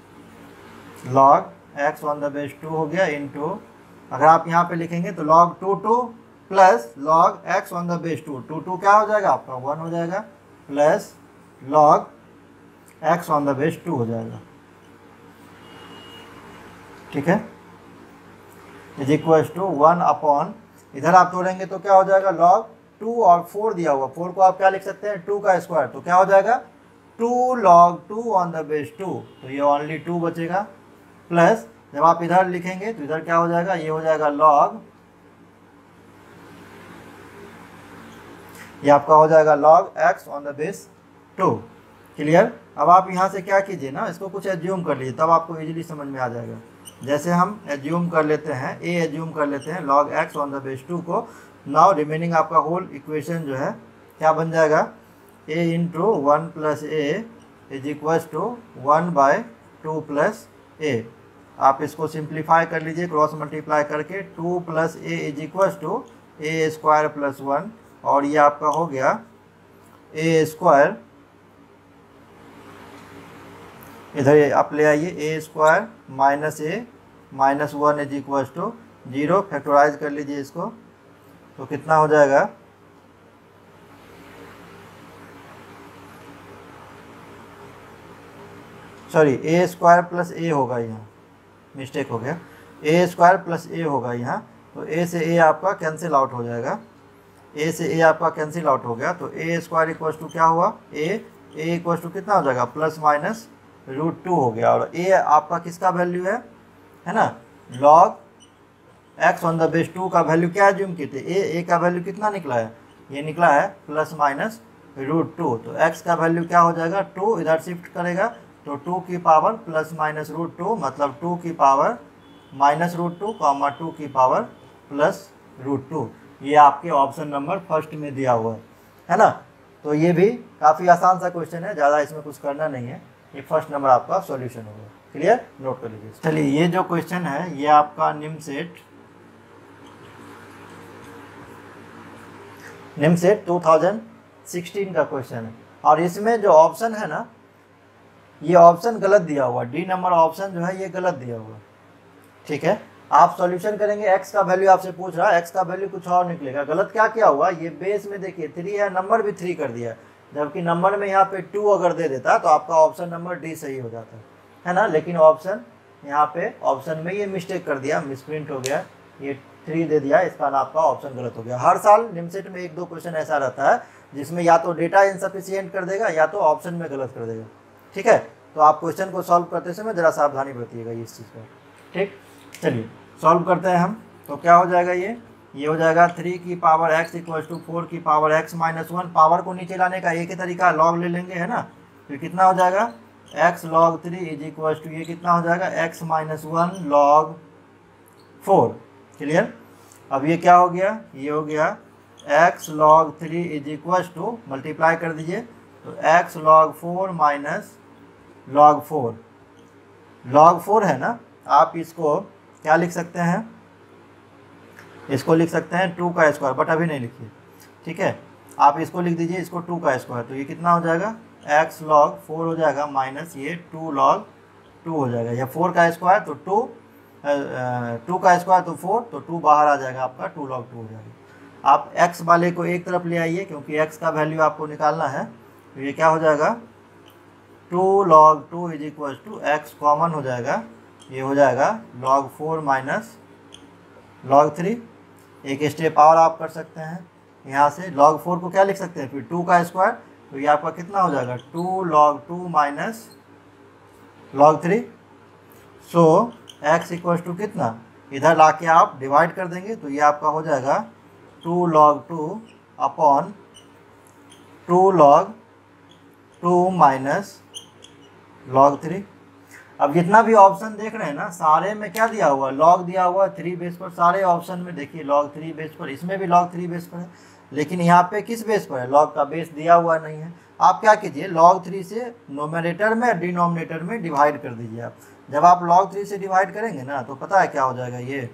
log x on the base two हो गया इनटू, अगर आप यहाँ पे लिखेंगे तो log two two plus log x on the base two, two two क्या हो जाएगा आपका वन हो जाएगा, plus log x on the base two हो जाएगा। ठीक है, is equal to one upon, इधर आप तोड़ेंगे तो क्या हो जाएगा, लॉग टू और फोर दिया हुआ, फोर को आप क्या लिख सकते हैं, टू का स्क्वायर, तो क्या हो जाएगा two log two on the base two, तो ये ओनली टू बचेगा, प्लस जब आप इधर लिखेंगे तो इधर क्या हो जाएगा, ये हो जाएगा लॉग, ये आपका हो जाएगा log x on the base two. Clear, अब आप यहाँ से क्या कीजिए ना, इसको कुछ एज्यूम कर लीजिए, तब आपको इजीली समझ में आ जाएगा। जैसे हम एज्यूम कर लेते हैं, ए एज्यूम कर लेते हैं log x on the base two को, नाउ रिमेनिंग आपका होल इक्वेशन जो है क्या बन जाएगा, a into one plus a is equal to one by two plus a, आप इसको सिंप्लीफाई कर लीजिए क्रॉस मल्टीप्लाई करके, two plus a is equal to a square plus one, और ये आपका हो गया ए स्क्वायर, इधर आप ले आइए a square minus a minus one is equal to zero, factorise कर लीजिए इसको, तो कितना हो जाएगा, sorry a square plus a होगा, यहाँ मिस्टेक हो गया, ए स्क्वायर प्लस ए होगा यहाँ, तो ए से ए आपका कैंसिल आउट हो जाएगा, ए से ए आपका कैंसिल आउट हो गया, तो ए स्क्वायर इक्वल टू क्या हुआ, ए ए इक्वल टू कितना हो जाएगा, प्लस माइनस रूट टू हो गया, और ए आपका किसका वैल्यू है है ना, log x on the base two का वैल्यू क्या एज्यूम किए थे, ए ए का वैल्यू कितना निकला है, ये निकला है प्लस माइनस रूट टू, तो एक्स का वैल्यू क्या हो जाएगा, टू, इधर शिफ्ट करेगा तो टू की power plus minus root two, मतलब टू की power minus root two comma two की पावर प्लस रूट टू, ये आपके ऑप्शन नंबर फर्स्ट में दिया हुआ है है ना। तो ये भी काफ़ी आसान सा क्वेश्चन है, ज़्यादा इसमें कुछ करना नहीं है, ये फर्स्ट नंबर आपका सॉल्यूशन होगा। क्लियर, नोट कर लीजिए। चलिए, ये जो क्वेश्चन है ये आपका NIMCET NIMCET two thousand sixteen का क्वेश्चन है, और इसमें जो ऑप्शन है ना, ये ऑप्शन गलत दिया हुआ, डी नंबर ऑप्शन जो है ये गलत दिया हुआ। ठीक है, आप सॉल्यूशन करेंगे, एक्स का वैल्यू आपसे पूछ रहा है, एक्स का वैल्यू कुछ और निकलेगा, गलत क्या किया हुआ, ये बेस में देखिए थ्री है, नंबर भी थ्री कर दिया, जबकि नंबर में यहाँ पे टू अगर दे देता तो आपका ऑप्शन नंबर डी सही हो जाता है ना, लेकिन ऑप्शन यहाँ पे ऑप्शन में ये मिस्टेक कर दिया, मिसप्रिंट हो गया, ये थ्री दे दिया, इसका आपका ऑप्शन गलत हो गया। हर साल निमसेट में एक दो क्वेश्चन ऐसा रहता है जिसमें या तो डेटा इनसफिशियंट कर देगा या तो ऑप्शन में गलत कर देगा। ठीक है, तो आप क्वेश्चन को सॉल्व करते समय जरा सावधानी बरतिएगा इस चीज़ पर। ठीक, चलिए सॉल्व करते हैं हम, तो क्या हो जाएगा, ये ये हो जाएगा थ्री की power x equal to four की power x minus one, power को नीचे लाने का एक ही तरीका लॉग ले लेंगे है ना, तो कितना हो जाएगा x log three is equal to ये कितना हो जाएगा x minus one log four. Clear, अब ये क्या हो गया, ये हो गया x log three is equal to, multiply कर दीजिए, तो x log four minus log four, log four है ना, आप इसको क्या लिख सकते हैं, इसको लिख सकते हैं टू का स्क्वायर, बट अभी नहीं लिखिए। ठीक है, आप इसको लिख दीजिए, इसको टू का स्क्वायर, तो ये कितना हो जाएगा एक्स लॉग फोर हो जाएगा माइनस ये टू लॉग टू हो जाएगा, या फोर का स्क्वायर तो टू, टू का स्क्वायर तो फोर, तो टू बाहर आ जाएगा आपका, टू लॉग टू हो जाएगा। आप एक्स वाले को एक तरफ ले आइए क्योंकि एक्स का वैल्यू आपको निकालना है, तो ये क्या हो जाएगा two log two is equal to x common हो जाएगा, ये हो जाएगा log four minus log three, एक स्टेप और आप कर सकते हैं यहाँ से, लॉग फोर को क्या लिख सकते हैं फिर टू का स्क्वायर, तो ये आपका कितना हो जाएगा two log two minus log three, so x equal to कितना, इधर ला के आप डिवाइड कर देंगे, तो ये आपका हो जाएगा two log two upon two log two minus log three. अब जितना भी ऑप्शन देख रहे हैं ना, सारे में क्या दिया हुआ, लॉग दिया हुआ थ्री बेस पर। सारे ऑप्शन में देखिए लॉग थ्री बेस पर, इसमें भी लॉग थ्री बेस पर है, लेकिन यहाँ पे किस बेस पर है, लॉग का बेस दिया हुआ नहीं है। आप क्या कीजिए, लॉग थ्री से नोमिनेटर में डिनोमिनेटर में डिवाइड कर दीजिए। आप जब आप लॉग थ्री से डिवाइड करेंगे ना, तो पता है क्या हो जाएगा, ये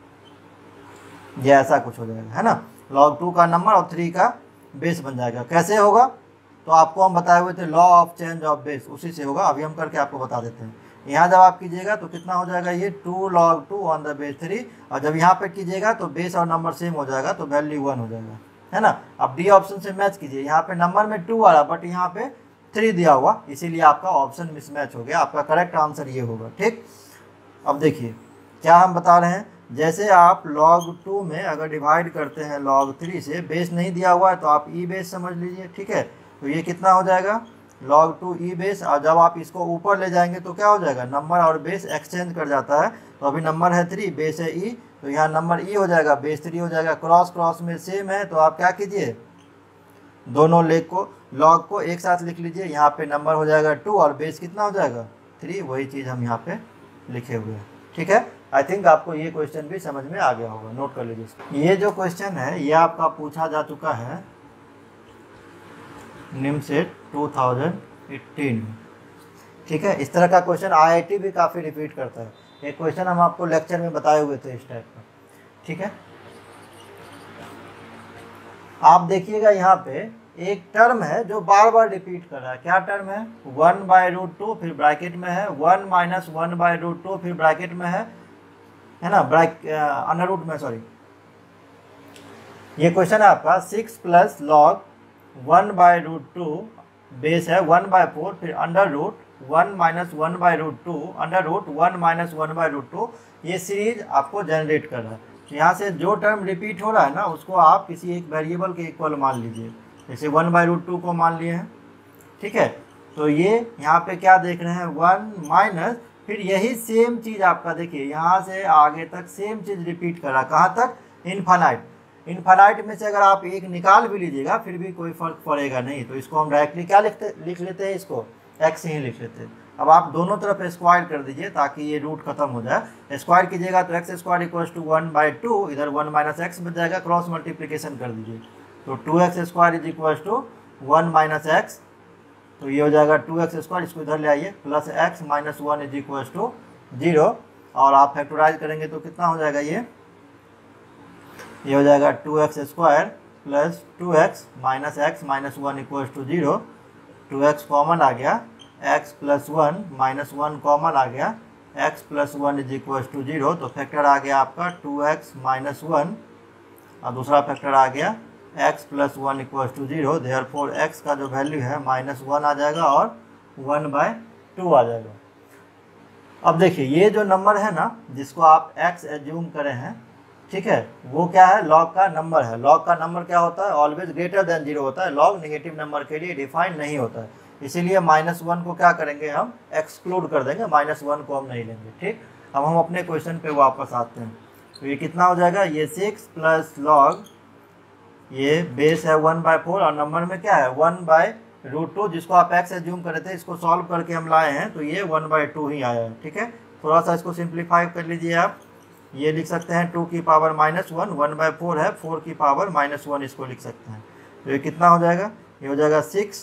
ये ऐसा कुछ हो जाएगा, है ना। लॉग टू का नंबर और थ्री का बेस बन जाएगा। कैसे होगा, तो आपको हम बताए हुए थे law of change of base, उसी से होगा। अभी हम करके आपको बता देते हैं। यहाँ जब आप कीजिएगा तो कितना हो जाएगा, ये two log two on the base three, और जब यहाँ पे कीजिएगा तो बेस और नंबर सेम हो जाएगा, तो वैल्यू वन हो जाएगा, है ना। अब डी ऑप्शन से मैच कीजिए, यहाँ पे नंबर में टू आ रहा, बट यहाँ पे थ्री दिया हुआ, इसीलिए आपका ऑप्शन मिसमैच हो गया। आपका करेक्ट आंसर ये होगा, ठीक। अब देखिए क्या हम बता रहे हैं, जैसे आप लॉग टू में अगर डिवाइड करते हैं लॉग थ्री से, बेस नहीं दिया हुआ है तो आप ई बेस समझ लीजिए, ठीक है। तो ये कितना हो जाएगा, लॉग टू ई बेस, और जब आप इसको ऊपर ले जाएंगे तो क्या हो जाएगा, नंबर और बेस एक्सचेंज कर जाता है। तो अभी नंबर है थ्री, बेस है ई, तो यहाँ नंबर ई हो जाएगा, बेस थ्री हो जाएगा। क्रॉस क्रॉस में सेम है, तो आप क्या कीजिए, दोनों लेग को लॉग को एक साथ लिख लीजिए। यहाँ पे नंबर हो जाएगा टू और बेस कितना हो जाएगा, थ्री। वही चीज़ हम यहाँ पे लिखे हुए हैं, ठीक है। आई थिंक आपको ये क्वेश्चन भी समझ में आ गया होगा, नोट कर लीजिए। ये जो क्वेश्चन है ये आपका पूछा जा चुका है निमसेट टू थाउजेंड एटीन में, ठीक है। इस तरह का क्वेश्चन आईआईटी भी काफ़ी रिपीट करता है। एक क्वेश्चन हम आपको लेक्चर में बताए हुए थे इस टाइप का, ठीक है। आप देखिएगा यहाँ पे एक टर्म है जो बार बार रिपीट कर रहा है। क्या टर्म है, वन बाय रूट टू, फिर ब्रैकेट में है one minus one by root two, फिर ब्रैकेट में है है ना, ब्रैक अंडर रूट में, सॉरी। ये क्वेश्चन है आपका six plus log one by root two, base है वन बाय फोर, फिर under root one minus one by root two, under root one minus one by root two. ये सीरीज आपको जनरेट कर रहा है। तो यहाँ से जो टर्म रिपीट हो रहा है ना, उसको आप किसी एक वेरिएबल के इक्वल मान लीजिए। जैसे वन बाय रूट टू को मान लिए हैं, ठीक है। तो ये यहाँ पे क्या देख रहे हैं, वन माइनस, फिर यही सेम चीज़ आपका देखिए यहाँ से आगे तक सेम चीज़ रिपीट कर रहा है। कहाँ तक, इनफाइनाइट। इनफाइनाइट में से अगर आप एक निकाल भी लीजिएगा फिर भी कोई फर्क पड़ेगा नहीं। तो इसको हम डायरेक्टली क्या लिखते लिख लेते हैं, इसको एक्स ही लिख लेते हैं। अब आप दोनों तरफ स्क्वायर कर दीजिए ताकि ये रूट खत्म हो जाए। स्क्वायर कीजिएगा तो x square equal to one by two, इधर वन माइनस एक्स बच जाएगा, क्रॉस मल्टीप्लीकेशन कर दीजिए। तो two x square is equal to one minus x, तो ये हो जाएगा टू एक्स स्क्वायर, इसको इधर ले आइए, plus x minus one is equal to zero. और आप फैक्टराइज करेंगे तो कितना हो जाएगा, ये ये हो जाएगा two x square plus two x minus x minus one equal to zero. Two x common आ गया, x plus one minus one common आ गया, x plus one is equal to zero. तो फैक्टर आ गया आपका टू एक्स माइनस वन, और दूसरा फैक्टर आ गया x plus one equal to zero. Therefore x का जो वैल्यू है माइनस वन आ जाएगा और वन बाय टू आ जाएगा। अब देखिए ये जो नंबर है ना, जिसको आप एक्स एज्यूम करें हैं, ठीक है, वो क्या है, लॉग का नंबर है। लॉग का नंबर क्या होता है, ऑलवेज ग्रेटर देन जीरो होता है। लॉग नेगेटिव नंबर के लिए डिफाइन नहीं होता है, इसीलिए माइनस वन को क्या करेंगे, हम एक्सक्लूड कर देंगे, माइनस वन को हम नहीं लेंगे, ठीक। अब हम अपने क्वेश्चन पे वापस आते हैं। तो ये कितना हो जाएगा, ये सिक्स प्लस लॉग, ये बेस है वन बाय फोर और नंबर में क्या है वन बाय रूट टू, जिसको आप एक्स एज्यूम करे थे, इसको सॉल्व करके हम लाए हैं तो ये वन बाय टू ही आया है, ठीक है। थोड़ा सा इसको सिंप्लीफाई कर लीजिए आप, ये लिख सकते हैं टू की power minus one, one by four है, फोर की पावर माइनस वन इसको लिख सकते हैं। तो ये कितना हो जाएगा, ये हो जाएगा सिक्स,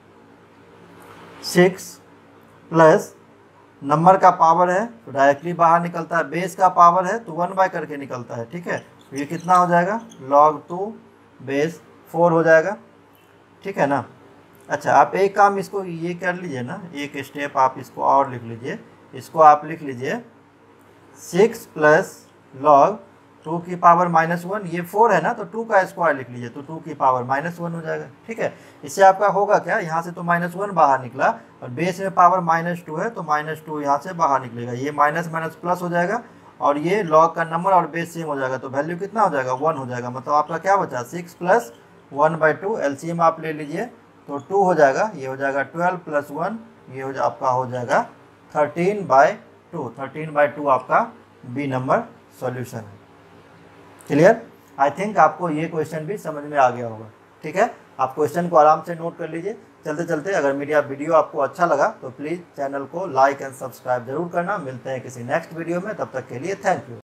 सिक्स प्लस नंबर का पावर है तो डायरेक्टली बाहर निकलता है, बेस का पावर है तो वन बाय करके निकलता है, ठीक है। तो ये कितना हो जाएगा, लॉग टू बेस फोर हो जाएगा, ठीक है ना। अच्छा आप एक काम इसको ये कर लीजिए ना, एक स्टेप आप इसको और लिख लीजिए, इसको आप लिख लीजिए सिक्स प्लस लॉग टू की पावर माइनस वन, ये फोर है ना, तो टू का स्क्वायर लिख लीजिए, तो टू की पावर माइनस वन हो जाएगा, ठीक है। इससे आपका होगा क्या, यहाँ से तो माइनस वन बाहर निकला और बेस में पावर माइनस टू है तो माइनस टू यहाँ से बाहर निकलेगा, ये माइनस माइनस प्लस हो जाएगा और ये लॉग का नंबर और बेस सेम हो जाएगा, तो वैल्यू कितना हो जाएगा, वन हो जाएगा। मतलब आपका क्या बचा, six plus one by two, LCM आप ले लीजिए तो टू हो जाएगा, ये हो जाएगा ट्वेल्व प्लस वन, ये हो जा, आपका हो जाएगा thirteen by two, thirteen by two आपका बी नंबर सॉल्यूशन है। क्लियर। आई थिंक आपको ये क्वेश्चन भी समझ में आ गया होगा। ठीक है, आप क्वेश्चन को आराम से नोट कर लीजिए। चलते चलते अगर मेरा वीडियो आपको अच्छा लगा तो प्लीज़ चैनल को लाइक एंड सब्सक्राइब जरूर करना। मिलते हैं किसी नेक्स्ट वीडियो में, तब तक के लिए थैंक यू।